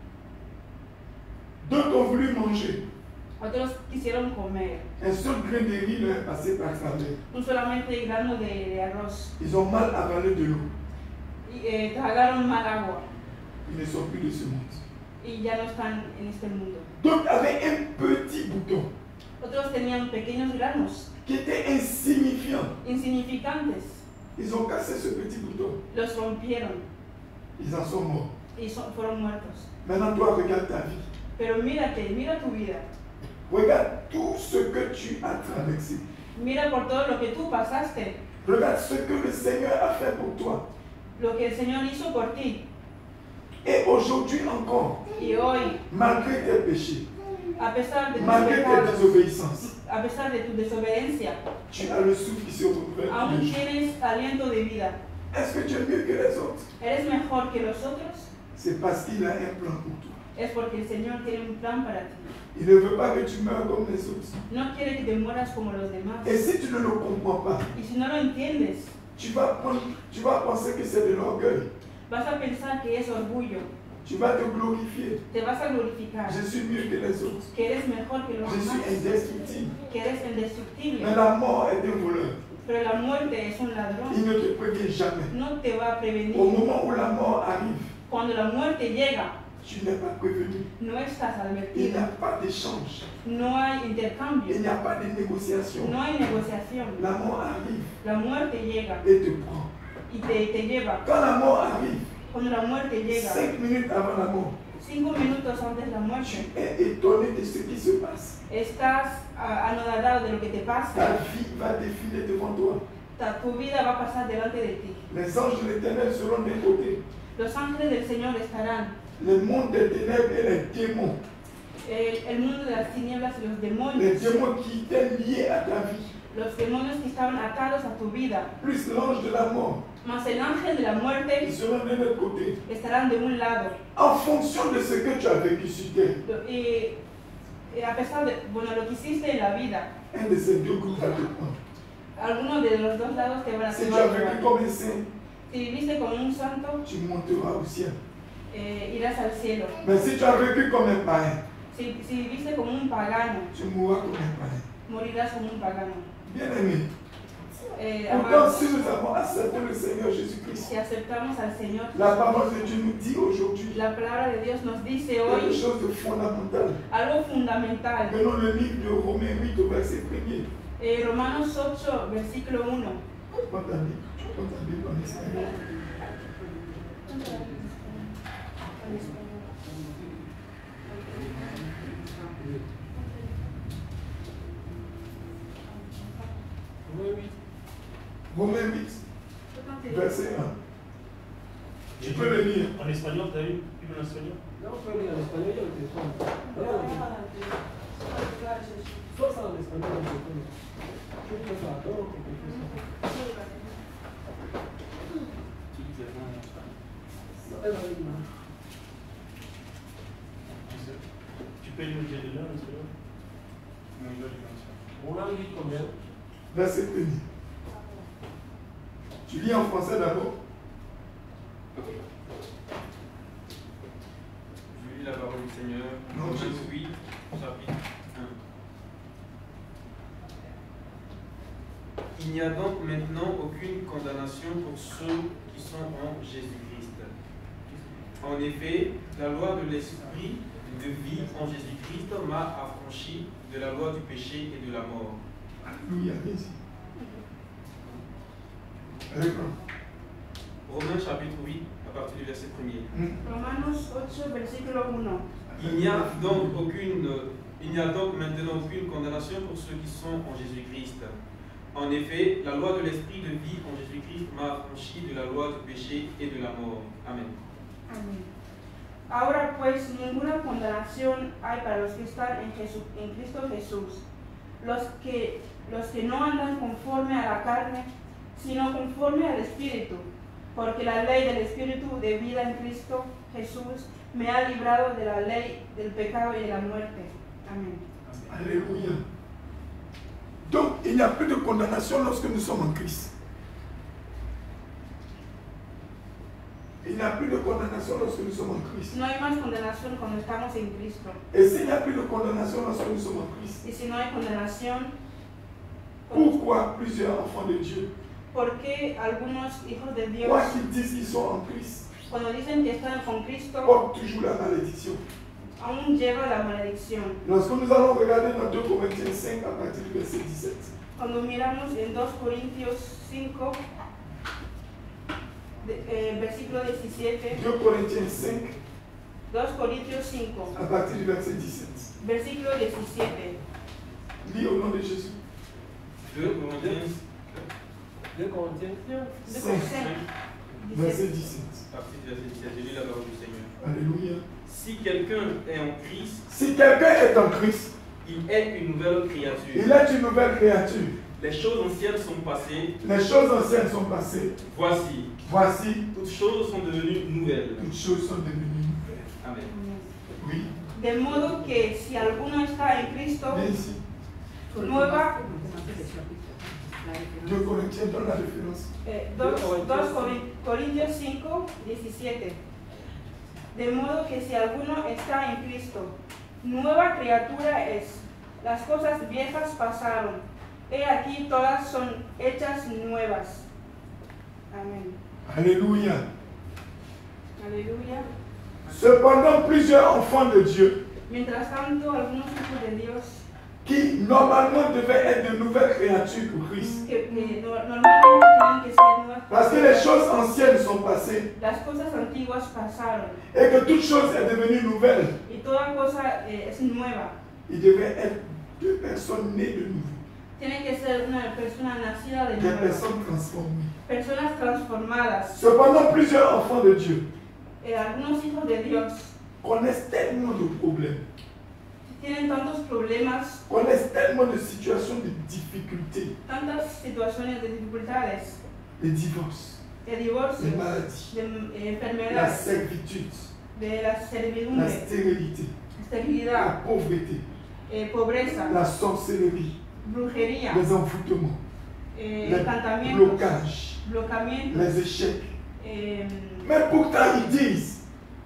Speaker 2: D'autres ont voulu manger.
Speaker 3: Otros quisieron comer,
Speaker 2: Un seul grain de riz leur est passé par travers.
Speaker 3: un solamente grano de, de arroz,
Speaker 2: Ils ont mal avalé de l'eau.
Speaker 3: y eh, tragaron mal agua
Speaker 2: Ils ne sont plus de ce monde.
Speaker 3: y ya no están en este mundo.
Speaker 2: D'autres avaient un petit bouton
Speaker 3: Otros tenían pequeños granos,
Speaker 2: qui était insignifiant.
Speaker 3: insignificantes,
Speaker 2: Ils ont cassé ce petit bouton.
Speaker 3: los rompieron
Speaker 2: Ils en sont morts.
Speaker 3: y son- fueron muertos.
Speaker 2: Maintenant, toi, regarde ta vie.
Speaker 3: Pero mírate, mira tu vida,
Speaker 2: Regarde tout ce que tu as traversé.
Speaker 3: mira por todo lo que tú pasaste,
Speaker 2: Regarde ce que le Seigneur a fait pour toi.
Speaker 3: lo que el Señor hizo por ti.
Speaker 2: Et aujourd'hui encore,
Speaker 3: Y hoy,
Speaker 2: malgré tes péchés,
Speaker 3: a pesar de tus
Speaker 2: malgré tes
Speaker 3: pecados,
Speaker 2: désobéissances,
Speaker 3: a pesar de tu desobediencia,
Speaker 2: tu as le souffle qui se renouvelle tous
Speaker 3: aún
Speaker 2: les jours.
Speaker 3: tienes aliento de vida.
Speaker 2: Est-ce que tu es mieux que les autres?
Speaker 3: ¿Eres mejor que los otros?
Speaker 2: C'est parce qu'il a un plan pour toi.
Speaker 3: Es porque el Señor tiene un plan para ti.
Speaker 2: Il ne veut pas que tu meurs comme les autres.
Speaker 3: No quiere que te mueras como los demás.
Speaker 2: Et si tu ne le comprends pas,
Speaker 3: Y si no lo entiendes,
Speaker 2: tu vas, prendre, tu vas penser que c'est de l'orgueil.
Speaker 3: vas a pensar que es orgullo.
Speaker 2: Tu vas te glorifier.
Speaker 3: Te vas a glorificar.
Speaker 2: Je suis mieux que les autres.
Speaker 3: Que eres mejor que los
Speaker 2: Je suis
Speaker 3: demás.
Speaker 2: indestructible.
Speaker 3: Que eres indestructible.
Speaker 2: Mais la mort est un voleur.
Speaker 3: Pero la muerte es un
Speaker 2: Il
Speaker 3: ladrón.
Speaker 2: ne te prévient jamais.
Speaker 3: No te va a prevenir.
Speaker 2: Au moment où la mort arrive,
Speaker 3: Cuando la muerte llega,
Speaker 2: tu n'es pas prévenu.
Speaker 3: no estás
Speaker 2: Il n'y
Speaker 3: advertido.
Speaker 2: a pas d'échange.
Speaker 3: No hay intercambio.
Speaker 2: Il n'y a pas de négociation.
Speaker 3: No hay negociación.
Speaker 2: La mort arrive
Speaker 3: La muerte llega
Speaker 2: et te prend.
Speaker 3: y te, te lleva.
Speaker 2: Quand la mort arrive,
Speaker 3: Cuando la muerte llega,
Speaker 2: cinq minutes avant la mort,
Speaker 3: cinco minutos antes de la muerte,
Speaker 2: tu es étonné de ce qui se passe.
Speaker 3: estás ah, anodadado de lo que te
Speaker 2: Ta
Speaker 3: pasa.
Speaker 2: vie va défiler devant toi.
Speaker 3: Ta- tu vida va a pasar delante de ti.
Speaker 2: Les anges de l'éternel seront d'un côté.
Speaker 3: Los ángeles del Señor estarán.
Speaker 2: Le monde des ténèbres et les démons.
Speaker 3: El, el mundo de las tinieblas y los
Speaker 2: Les
Speaker 3: demonios.
Speaker 2: démons qui étaient liés à ta vie.
Speaker 3: Los demonios que estaban atados a tu vida.
Speaker 2: Plus l'ange de la mort.
Speaker 3: Más el ángel de la
Speaker 2: Ils
Speaker 3: muerte
Speaker 2: seront de l'autre côté.
Speaker 3: estarán de un lado.
Speaker 2: En fonction de ce que tu as vécu sur terre,
Speaker 3: Lo- Y, y a pesar de bueno, lo que hiciste en la vida,
Speaker 2: un de ces deux groupes va te prendre.
Speaker 3: algunos de los dos lados te van a
Speaker 2: Si tu
Speaker 3: tomar.
Speaker 2: as vécu comme un saint,
Speaker 3: Si viviste como un santo,
Speaker 2: tu monteras au ciel.
Speaker 3: eh, irás al cielo.
Speaker 2: Mais si tu as vécu comme un païen,
Speaker 3: Si, si viviste como un pagano,
Speaker 2: tu mourras comme un païen.
Speaker 3: morirás como un pagano.
Speaker 2: Bien aimé.
Speaker 3: Eh,
Speaker 2: Pourtant,
Speaker 3: amados,
Speaker 2: si nous avons accepté le Seigneur Jésus-Christ,
Speaker 3: si aceptamos al Señor,
Speaker 2: la parole de Dieu nous dit aujourd'hui
Speaker 3: la palabra de Dios nos dice
Speaker 2: quelque
Speaker 3: hoy
Speaker 2: chose de fondamental.
Speaker 3: algo fundamental.
Speaker 2: Prenons le livre de Romains huit au verset premier.
Speaker 3: Eh, Romanos ocho, versículo uno.
Speaker 2: Prends ta Bible, prends ta Bible en espagnol. Romains huit, verset un. Tu peux le lire.
Speaker 5: En espagnol, t'as vu? Bible en espagnol?
Speaker 1: Non, on peut lire en espagnol, il y a le téléphone. Soit ça en espagnol, en téléphone. Je peux faire ça, donc, quelque chose comme ça.
Speaker 5: Tu dis en espagnol.
Speaker 1: Non, elle va lire.
Speaker 5: Tu peux lire le là en espagnol? Non, il va lire en espagnol.
Speaker 1: Romains huit, combien?
Speaker 2: Verset premier. Tu lis en français d'abord.
Speaker 6: Je lis la parole du Seigneur.
Speaker 2: Non,
Speaker 6: Romains
Speaker 2: Jésus.
Speaker 6: huit, chapitre un. Il n'y a donc maintenant aucune condamnation pour ceux qui sont en Jésus-Christ. En effet, la loi de l'esprit de vie en Jésus-Christ m'a affranchi de la loi du péché et de la mort.
Speaker 2: Alléluia, vas-y. Alléluia.
Speaker 6: Romains chapitre huit, à partir du verset premier.
Speaker 3: Romanos ocho, versículo uno.
Speaker 6: Il n'y a donc aucune, il n'y a donc maintenant aucune condamnation pour ceux qui sont en Jésus-Christ. En effet, la loi de l'esprit de vie en Jésus-Christ m'a affranchi de la loi du péché et de la mort. Amen.
Speaker 3: Amén. Ahora pues ninguna condenación hay para los que están en, Jesús, en Cristo Jesús, los que, los que no andan conforme a la carne, sino conforme al Espíritu. porque la ley del Espíritu de vida en Cristo Jesús me ha librado de la ley del pecado y de la muerte. Amén.
Speaker 2: Alléluia. Donc, il n'y a plus de condamnation lorsque nous sommes en Christ. Il n'y a plus de condamnation lorsque nous sommes en Christ.
Speaker 3: No hay más condenación cuando estamos en Cristo.
Speaker 2: Et s'il n'y a plus de condamnation lorsque nous sommes en Christ,
Speaker 3: Y si no hay condenación,
Speaker 2: pourquoi plusieurs enfants de Dieu,
Speaker 3: ¿por qué algunos hijos de Dios,
Speaker 2: quoi qu'ils disent qu'ils sont en Christ,
Speaker 3: cuando dicen que están con Cristo,
Speaker 2: portent toujours la malédiction?
Speaker 3: aún lleva la maldición?
Speaker 2: Lorsque nous allons regarder dans deux Corinthiens cinq à partir du verset dix-sept,
Speaker 3: Cuando miramos en dos Corintios cinco, de- eh, versículo diecisiete,
Speaker 2: deux Corinthiens cinq
Speaker 3: dos Corintios cinco,
Speaker 2: à partir du verset dix-sept.
Speaker 3: versículo diecisiete.
Speaker 2: Lis au nom de Jésus.
Speaker 6: deux Corinthiens,
Speaker 1: deux Corinthiens
Speaker 3: Deux
Speaker 2: cinq,
Speaker 3: Corinthiens,
Speaker 2: verset
Speaker 3: diecisiete.
Speaker 2: dix-sept.
Speaker 6: partie du verset dix-sept, je lis la parole du Seigneur.
Speaker 2: Alléluia.
Speaker 6: Si quelqu'un est en Christ,
Speaker 2: Si quelqu'un est en Christ,
Speaker 6: il est une nouvelle créature.
Speaker 2: il est une nouvelle créature.
Speaker 6: Les choses anciennes sont passées,
Speaker 2: Les choses anciennes sont passées.
Speaker 6: voici,
Speaker 2: Voici,
Speaker 6: toutes choses sont devenues nouvelles.
Speaker 2: toutes choses sont devenues nouvelles.
Speaker 6: Amen.
Speaker 2: Oui,
Speaker 3: De modo que si alguno está en Cristo,
Speaker 2: viens ici.
Speaker 3: nueva,
Speaker 2: deux Corinthiens, donne la référence.
Speaker 3: eh, dos, dos Corin- Corintios cinco, diecisiete. De modo que si alguno está en Cristo, nueva criatura es. Las cosas viejas pasaron. He aquí todas son hechas nuevas. Amén.
Speaker 2: Alléluia.
Speaker 3: Aleluya.
Speaker 2: Cependant, plusieurs enfants de Dieu
Speaker 3: Mientras tanto, algunos hijos de Dios
Speaker 2: qui normalement devaient être de nouvelles créatures pour Christ.
Speaker 3: que, que no- normalmente tienen que ser nuevas
Speaker 2: Parce que les choses anciennes sont passées
Speaker 3: las cosas antiguas pasaron
Speaker 2: et que toute chose est devenue nouvelle.
Speaker 3: y toda cosa eh, es nueva.
Speaker 2: Il devait être deux personnes nées de nouveau,
Speaker 3: Tiene que ser una persona nacida de
Speaker 2: des
Speaker 3: nuevo,
Speaker 2: personnes transformées.
Speaker 3: personas transformadas.
Speaker 2: Cependant, plusieurs enfants de Dieu
Speaker 3: Eh, algunos hijos de Dios
Speaker 2: connaissent tellement de problèmes,
Speaker 3: tienen tantos problemas,
Speaker 2: connaissent tellement de situations de difficultés,
Speaker 3: tantas situaciones de dificultades,
Speaker 2: les divorces,
Speaker 3: de
Speaker 2: les
Speaker 3: divorcios,
Speaker 2: maladies,
Speaker 3: de eh,
Speaker 2: la
Speaker 3: enfermedades,
Speaker 2: servitude,
Speaker 3: de la
Speaker 2: la
Speaker 3: servidumbre,
Speaker 2: stérilité, la
Speaker 3: esterilidad,
Speaker 2: pauvreté,
Speaker 3: eh, pobreza,
Speaker 2: la sorcellerie,
Speaker 3: brujería,
Speaker 2: les envoûtements,
Speaker 3: eh,
Speaker 2: les
Speaker 3: encantamientos,
Speaker 2: blocages,
Speaker 3: blocamientos.
Speaker 2: les échecs.
Speaker 3: eh,
Speaker 2: Mais pourtant ils disent,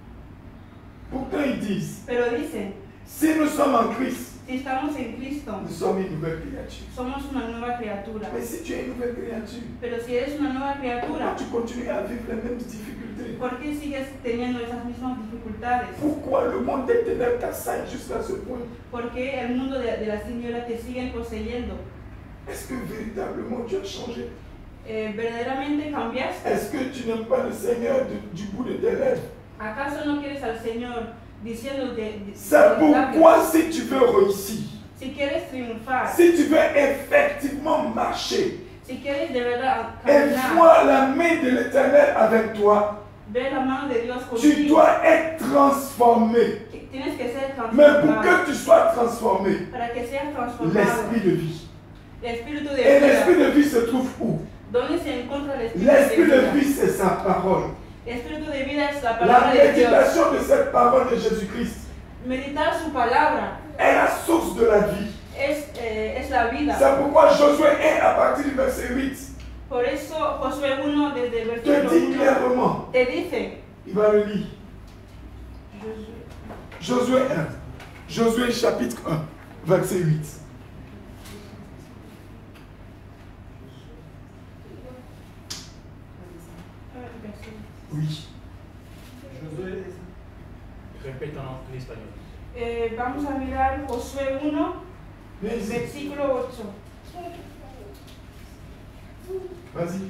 Speaker 2: pourtant ils disent,
Speaker 3: pero dicen,
Speaker 2: si nous sommes en Christ,
Speaker 3: si estamos en Cristo,
Speaker 2: nous sommes une nouvelle créature.
Speaker 3: somos una nueva criatura.
Speaker 2: Mais si tu es une nouvelle créature,
Speaker 3: Pero si eres una nueva criatura,
Speaker 2: tu continues à vivre les mêmes difficultés.
Speaker 3: ¿por qué sigues teniendo esas mismas dificultades?
Speaker 2: Pourquoi le monde des ténèbres t'assaille jusqu'à ce point?
Speaker 3: ¿Por qué el mundo de, de las tinieblas te siguen poseyendo?
Speaker 2: Est-ce que véritablement tu as changé?
Speaker 3: Eh, ¿Verdaderamente cambiaste?
Speaker 2: Est-ce que tu n'aimes pas le Seigneur de- du bout de tes lèvres?
Speaker 3: ¿Acaso no quieres al Señor diciendo de, de,
Speaker 2: C'est
Speaker 3: de los labios?
Speaker 2: pourquoi si tu veux réussir,
Speaker 3: Si quieres triunfar,
Speaker 2: si tu veux effectivement marcher
Speaker 3: si quieres de verdad
Speaker 2: et
Speaker 3: caminar,
Speaker 2: voir la main de l'Éternel avec toi,
Speaker 3: ver la mano de Dios
Speaker 2: tu
Speaker 3: contigo,
Speaker 2: dois être transformé.
Speaker 3: que tienes que ser
Speaker 2: Mais pour
Speaker 3: transformado.
Speaker 2: que tu sois transformé,
Speaker 3: Para que seas transformado,
Speaker 2: l'esprit de vie.
Speaker 3: el espíritu de
Speaker 2: Et l'esprit
Speaker 3: vida.
Speaker 2: de vie se trouve où?
Speaker 3: ¿Dónde se encuentra el espíritu
Speaker 2: L'esprit
Speaker 3: de
Speaker 2: de
Speaker 3: vida?
Speaker 2: vie, c'est sa parole.
Speaker 3: El espíritu de vida es la
Speaker 2: La
Speaker 3: palabra de Dios.
Speaker 2: méditation de cette parole de Jésus-Christ
Speaker 3: Meditar su palabra
Speaker 2: est la source de la vie.
Speaker 3: es, eh, es la vida.
Speaker 2: C'est pourquoi Josué un à partir du verset huit
Speaker 3: Por eso Josué uno desde el
Speaker 2: te
Speaker 3: versículo
Speaker 2: dit
Speaker 3: uno
Speaker 2: clairement,
Speaker 3: te dice,
Speaker 2: il va le lire. Josué un. Josué chapitre un, verset huit. Oui.
Speaker 1: Josué,
Speaker 5: Répète en espagnol.
Speaker 3: eh, vamos a mirar Josué uno,
Speaker 2: Viens ici.
Speaker 3: versículo ocho.
Speaker 2: Vas-y.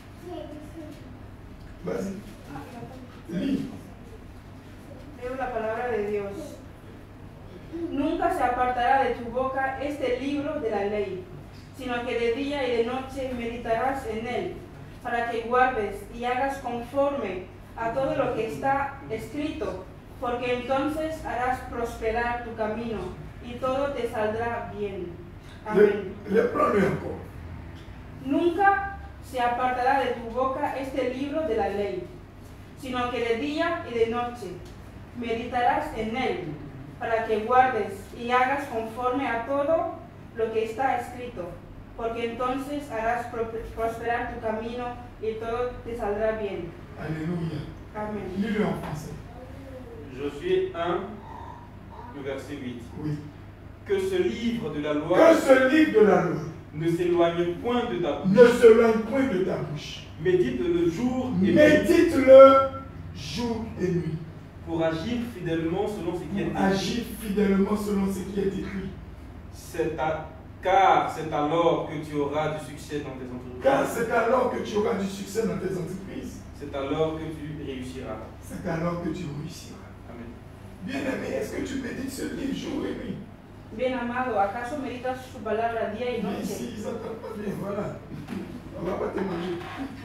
Speaker 2: Vas-y. Lis.
Speaker 3: Leo la palabra de Dios. Nunca se apartará de tu boca este libro de la ley, sino que de día y de noche meditarás en él, para que guardes y hagas conforme a todo lo que está escrito, porque entonces harás prosperar tu camino y todo te saldrá bien. Amén.
Speaker 2: Le, le prends-le encore.
Speaker 3: Nunca se apartará de tu boca este libro de la ley, sino que de día y de noche meditarás en él, para que guardes y hagas conforme a todo lo que está escrito, porque entonces harás prosperar tu camino y todo te saldrá bien.
Speaker 2: Alléluia.
Speaker 3: Amén.
Speaker 2: Lis-le en français.
Speaker 6: Josué un, le verset huit.
Speaker 2: Oui.
Speaker 6: Que ce livre de la loi
Speaker 2: Que ce livre de la loi
Speaker 6: ne s'éloigne point de ta bouche.
Speaker 2: ne s'éloigne point de ta bouche.
Speaker 6: Médite-le jour et nuit
Speaker 2: Médite-le jour et nuit.
Speaker 6: pour agir fidèlement selon ce qui est
Speaker 2: Pour agir
Speaker 6: écrit.
Speaker 2: fidèlement selon ce qui est écrit.
Speaker 6: C'est à- Car c'est alors que tu auras du succès dans tes
Speaker 2: Car
Speaker 6: entreprises.
Speaker 2: c'est alors que tu auras du succès dans tes entreprises.
Speaker 6: C'est alors que tu réussiras.
Speaker 2: C'est alors que tu réussiras.
Speaker 6: Amen.
Speaker 2: Bien-aimé, est-ce que tu médites ce livre jour et nuit?
Speaker 3: Bien amado, ¿acaso meditas su palabra día y
Speaker 2: Mais
Speaker 3: noche?
Speaker 2: ici, ils n'entendent pas bien, voilà. On ne va pas te manger.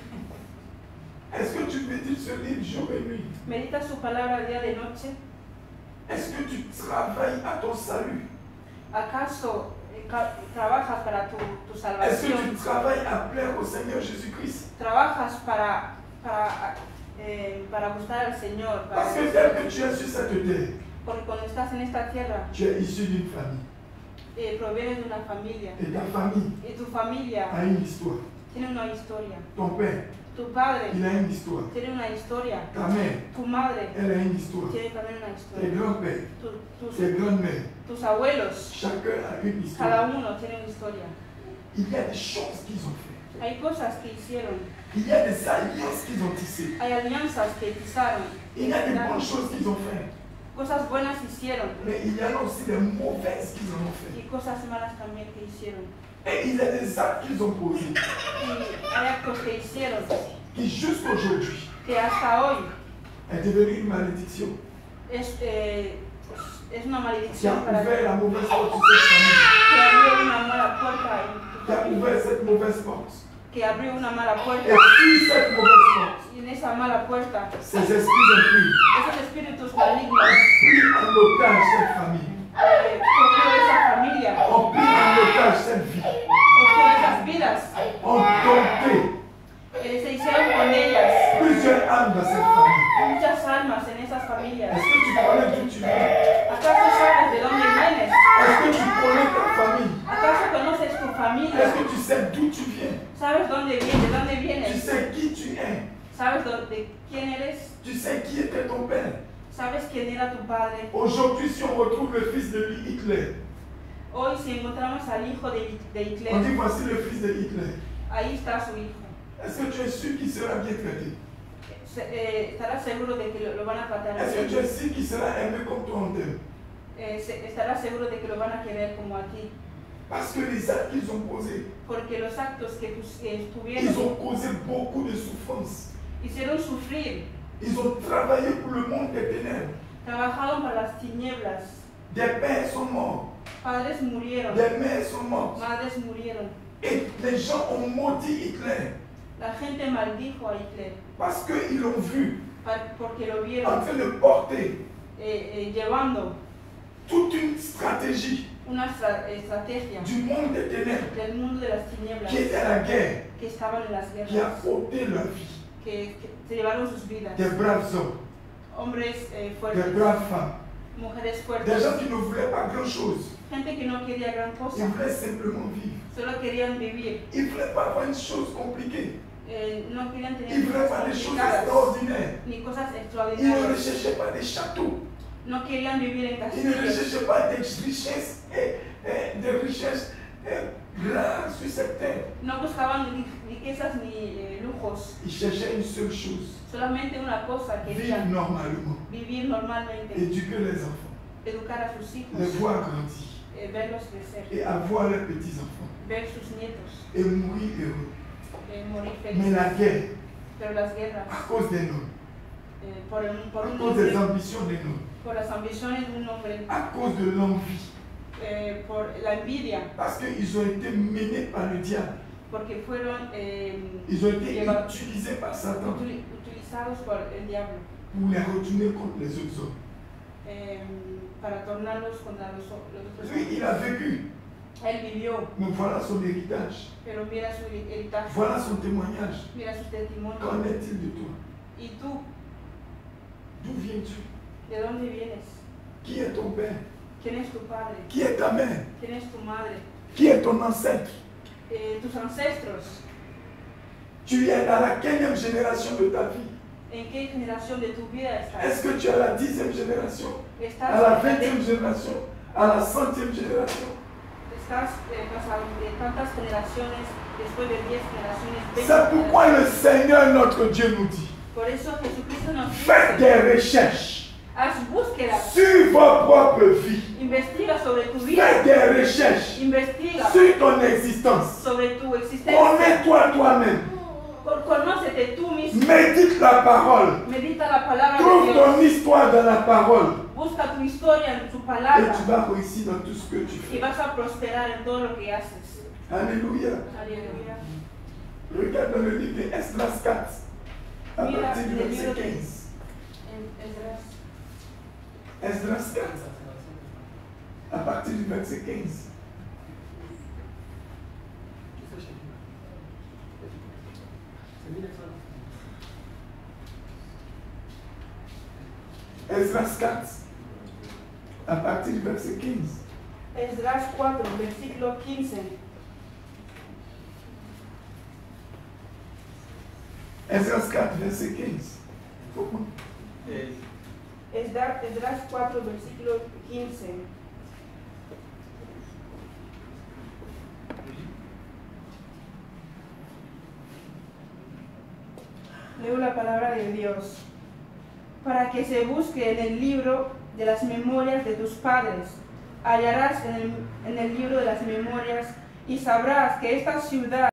Speaker 2: Est-ce que tu médites ce livre jour et nuit?
Speaker 3: ¿Meditas su palabra día y noche?
Speaker 2: Est-ce que tu travailles à ton salut?
Speaker 3: ¿Acaso eh, ca- trabajas para tu, tu
Speaker 2: Est-ce
Speaker 3: salvación?
Speaker 2: que tu travailles à plaire au Seigneur Jésus-Christ?
Speaker 3: ¿Trabajas para, para, eh, para gustar al Señor? Para
Speaker 2: Parce que tel que tu es sur cette terre,
Speaker 3: Porque cuando estás en esta tierra,
Speaker 2: tu es issu d'une famille.
Speaker 3: eh, provienes de una familia.
Speaker 2: Et ta famille
Speaker 3: Y tu familia
Speaker 2: a une histoire.
Speaker 3: tiene una historia.
Speaker 2: Ton père,
Speaker 3: Tu padre
Speaker 2: il a une histoire.
Speaker 3: tiene una historia.
Speaker 2: Ta mère,
Speaker 3: Tu madre
Speaker 2: elle a une histoire.
Speaker 3: tiene también una
Speaker 2: Tes
Speaker 3: historia.
Speaker 2: grands-pères,
Speaker 3: Tu- tus,
Speaker 2: tes grandes-mères,
Speaker 3: tus abuelos,
Speaker 2: chacun a une
Speaker 3: cada
Speaker 2: histoire.
Speaker 3: uno tiene una historia.
Speaker 2: Il y a des choses qu'ils ont fait.
Speaker 3: Hay cosas que hicieron,
Speaker 2: Il y a des alliances qu'ils ont tissées.
Speaker 3: hay alianzas que pisaron,
Speaker 2: Il y a des bonnes choses qu'ils ont fait.
Speaker 3: cosas buenas hicieron
Speaker 2: Mais il y en a aussi des mauvaises qu'ils en ont fait.
Speaker 3: y cosas malas también que hicieron.
Speaker 2: Et il y a des actes qu'ils ont posés
Speaker 3: Y hay actos que hicieron
Speaker 2: qui jusqu'aujourd'hui
Speaker 3: que hasta hoy
Speaker 2: est devenu une malédiction.
Speaker 3: es, eh, es una
Speaker 2: Qui a
Speaker 3: maldición para ti,
Speaker 2: ouvert la mauvaise porte sur cette famille.
Speaker 3: que abrió una mala puerta en tu
Speaker 2: Qui a
Speaker 3: familia,
Speaker 2: ouvert cette mauvaise porte.
Speaker 3: que abrió una mala
Speaker 2: Et
Speaker 3: puerta
Speaker 2: sur cette mauvaise porte,
Speaker 3: y en esa mala puerta
Speaker 2: ces esprits impurs
Speaker 3: esos espíritus malignos
Speaker 2: ont pris en otage cette famille.
Speaker 3: eh, cogió esa familia,
Speaker 2: Ont pris en otage cette vie.
Speaker 3: cogió esas vidas,
Speaker 2: Ont dompté
Speaker 3: eh, se hicieron con ellas.
Speaker 2: plusieurs âmes dans cette famille.
Speaker 3: Hay muchas almas en esas familias.
Speaker 2: Est-ce que tu connais d'où tu viens?
Speaker 3: ¿Acaso sabes de dónde vienes?
Speaker 2: Est-ce que tu connais ta famille?
Speaker 3: ¿Acaso conoces tu
Speaker 2: Est-ce
Speaker 3: familia?
Speaker 2: que tu sais d'où tu viens?
Speaker 3: ¿Sabes dónde vienes? ¿De dónde
Speaker 2: Tu
Speaker 3: vienes?
Speaker 2: sais qui tu es?
Speaker 3: ¿Sabes dónde, quién eres?
Speaker 2: Tu sais qui était ton père?
Speaker 3: ¿Sabes quién era tu padre?
Speaker 2: Aujourd'hui, si on retrouve le fils de Hitler,
Speaker 3: Hoy si encontramos al hijo de, de
Speaker 2: on dit
Speaker 3: Hitler,
Speaker 2: voici le fils de Hitler.
Speaker 3: ahí está su hijo.
Speaker 2: Est-ce que tu es sûr qu'il sera bien traité?
Speaker 3: Se- eh, ¿Estarás seguro de que lo, lo van a tratar
Speaker 2: Est-ce que tu
Speaker 3: bien?
Speaker 2: es sûr qu'il sera aimé comme toi on t'aime?
Speaker 3: Eh, se- ¿Estarás seguro de que lo van a querer como a ti?
Speaker 2: Parce que les actes qu'ils ont posés,
Speaker 3: Porque los actos que tus- que
Speaker 2: ils
Speaker 3: tuvieron
Speaker 2: ont causé beaucoup de souffrance.
Speaker 3: hicieron sufrir,
Speaker 2: Ils ont travaillé pour le monde des ténèbres.
Speaker 3: trabajaron para las tinieblas.
Speaker 2: Des pères sont morts,
Speaker 3: Padres murieron,
Speaker 2: des mères sont mortes.
Speaker 3: madres murieron.
Speaker 2: Et les gens ont maudit Hitler
Speaker 3: La gente maldijo a Hitler
Speaker 2: parce qu'ils l'ont vu
Speaker 3: pa- porque lo
Speaker 2: en
Speaker 3: vieron
Speaker 2: train de porter
Speaker 3: eh, eh, llevando
Speaker 2: toute une stratégie
Speaker 3: una estra- estrategia
Speaker 2: du monde des ténèbres
Speaker 3: del mundo de las tinieblas
Speaker 2: qui était à la guerre,
Speaker 3: que estaban en las
Speaker 2: qui a
Speaker 3: guerras,
Speaker 2: ôté leur vie.
Speaker 3: que, que se llevaron sus vidas.
Speaker 2: Des braves hommes,
Speaker 3: Hombres eh,
Speaker 2: des
Speaker 3: fuertes,
Speaker 2: braves femmes,
Speaker 3: mujeres
Speaker 2: des
Speaker 3: fuertes,
Speaker 2: gens qui ne voulaient pas grand-chose.
Speaker 3: gente que no quería gran
Speaker 2: Ils
Speaker 3: cosa,
Speaker 2: voulaient simplement vivre.
Speaker 3: solo querían vivir,
Speaker 2: Ils ne voulaient pas avoir une chose compliquée.
Speaker 3: eh, no querían tener
Speaker 2: Ils ne voulaient
Speaker 3: cosas
Speaker 2: pas des choses
Speaker 3: complicadas
Speaker 2: extraordinaires.
Speaker 3: ni cosas
Speaker 2: Ils ne
Speaker 3: extraordinarias,
Speaker 2: recherchaient pas des châteaux.
Speaker 3: no querían vivir en
Speaker 2: Ils ne
Speaker 3: castillos,
Speaker 2: recherchaient pas des richesses, et, et des richesses et, grandes sur cette terre.
Speaker 3: no buscaban ri- riquezas ni eh, lujos,
Speaker 2: Ils cherchaient une seule chose,
Speaker 3: solamente una cosa
Speaker 2: vivre
Speaker 3: querían,
Speaker 2: normalement,
Speaker 3: vivir normalmente,
Speaker 2: éduquer les enfants,
Speaker 3: educar a sus hijos,
Speaker 2: les voir grandir
Speaker 3: eh, verlos crecer,
Speaker 2: et avoir leurs petits-enfants
Speaker 3: ver sus nietos,
Speaker 2: et mourir heureux.
Speaker 3: eh, morir
Speaker 2: Mais
Speaker 3: felices.
Speaker 2: la guerre,
Speaker 3: Pero las guerras,
Speaker 2: à cause des noms,
Speaker 3: eh, por, el- por
Speaker 2: à
Speaker 3: un
Speaker 2: cause des
Speaker 3: hombre,
Speaker 2: ambitions des noms,
Speaker 3: por las ambiciones de un hombre,
Speaker 2: à cause de l'envie,
Speaker 3: eh, por la envidia,
Speaker 2: parce qu'ils ont été menés par le diable,
Speaker 3: porque fueron eh,
Speaker 2: ils ont été
Speaker 3: lleva-
Speaker 2: utilisés par Satan
Speaker 3: utili- utilizados por el diablo
Speaker 2: pour les retourner contre les autres hommes.
Speaker 3: eh, para tornarlos contra los, o- los otros
Speaker 2: Lui, il a
Speaker 3: hombres.
Speaker 2: vécu
Speaker 3: Él vivió,
Speaker 2: Mais voilà son héritage.
Speaker 3: pero mira su heritage,
Speaker 2: Voilà son témoignage.
Speaker 3: mira su testimonio.
Speaker 2: Qu'en est-il de toi?
Speaker 3: ¿Y tú,
Speaker 2: D'où viens-tu?
Speaker 3: de dónde vienes?
Speaker 2: Qui est ton père?
Speaker 3: ¿Quién es tu padre?
Speaker 2: Qui est ta mère?
Speaker 3: ¿Quién es tu madre?
Speaker 2: Qui est ton ancêtre?
Speaker 3: Eh, tus ancestros,
Speaker 2: Tu es dans la quinzième génération de ta vie.
Speaker 3: ¿en qué generación de tu vida estás?
Speaker 2: Est-ce que tu es à la dixième génération?
Speaker 3: ¿Estás,
Speaker 2: À la
Speaker 3: en la
Speaker 2: vingtième
Speaker 3: de-
Speaker 2: génération? À la centième génération?
Speaker 3: estás eh, pasado de tantas generaciones, después de diez generaciones, veinte
Speaker 2: C'est pourquoi le
Speaker 3: generaciones?
Speaker 2: Seigneur notre Dieu nous dit,
Speaker 3: Por eso Jesucristo nos
Speaker 2: faites
Speaker 3: dice,
Speaker 2: des recherches
Speaker 3: haz búsquedas,
Speaker 2: sur vos propres vies.
Speaker 3: investiga sobre tu
Speaker 2: Fais
Speaker 3: vida,
Speaker 2: des recherches
Speaker 3: investiga
Speaker 2: sur ton existence.
Speaker 3: sobre tu existencia,
Speaker 2: Connais-toi toi-même.
Speaker 3: Con- conócete tú mismo,
Speaker 2: Médite la parole.
Speaker 3: medita la palabra de
Speaker 2: Trouve ton
Speaker 3: Dios,
Speaker 2: histoire dans la parole.
Speaker 3: busca tu historia en su
Speaker 2: Et
Speaker 3: palabra
Speaker 2: tu vas réussir dans tout ce que tu
Speaker 3: y
Speaker 2: fais.
Speaker 3: vas a prosperar en todo lo que haces.
Speaker 2: Alléluia.
Speaker 3: Aleluya.
Speaker 2: Regarde dans le livre de Esdras quatre, à
Speaker 3: Mira
Speaker 2: partir du
Speaker 3: en el
Speaker 2: verset
Speaker 3: libro de
Speaker 2: quinze.
Speaker 3: en- Esdras.
Speaker 2: Esdras quatre, à partir du verset quinze.
Speaker 1: C'est mille neuf cents.
Speaker 2: Esdras quatre, à partir du verset quinze.
Speaker 3: Esdras cuatro, versículo quince.
Speaker 2: Esdras quatre, verset quinze. Comment?
Speaker 6: Et
Speaker 3: Esdras, Esdras cuatro, versículo quince. Leo la palabra de Dios. Para que se busque en el libro de las memorias de tus padres, hallarás en el, en el libro de las memorias y sabrás que esta ciudad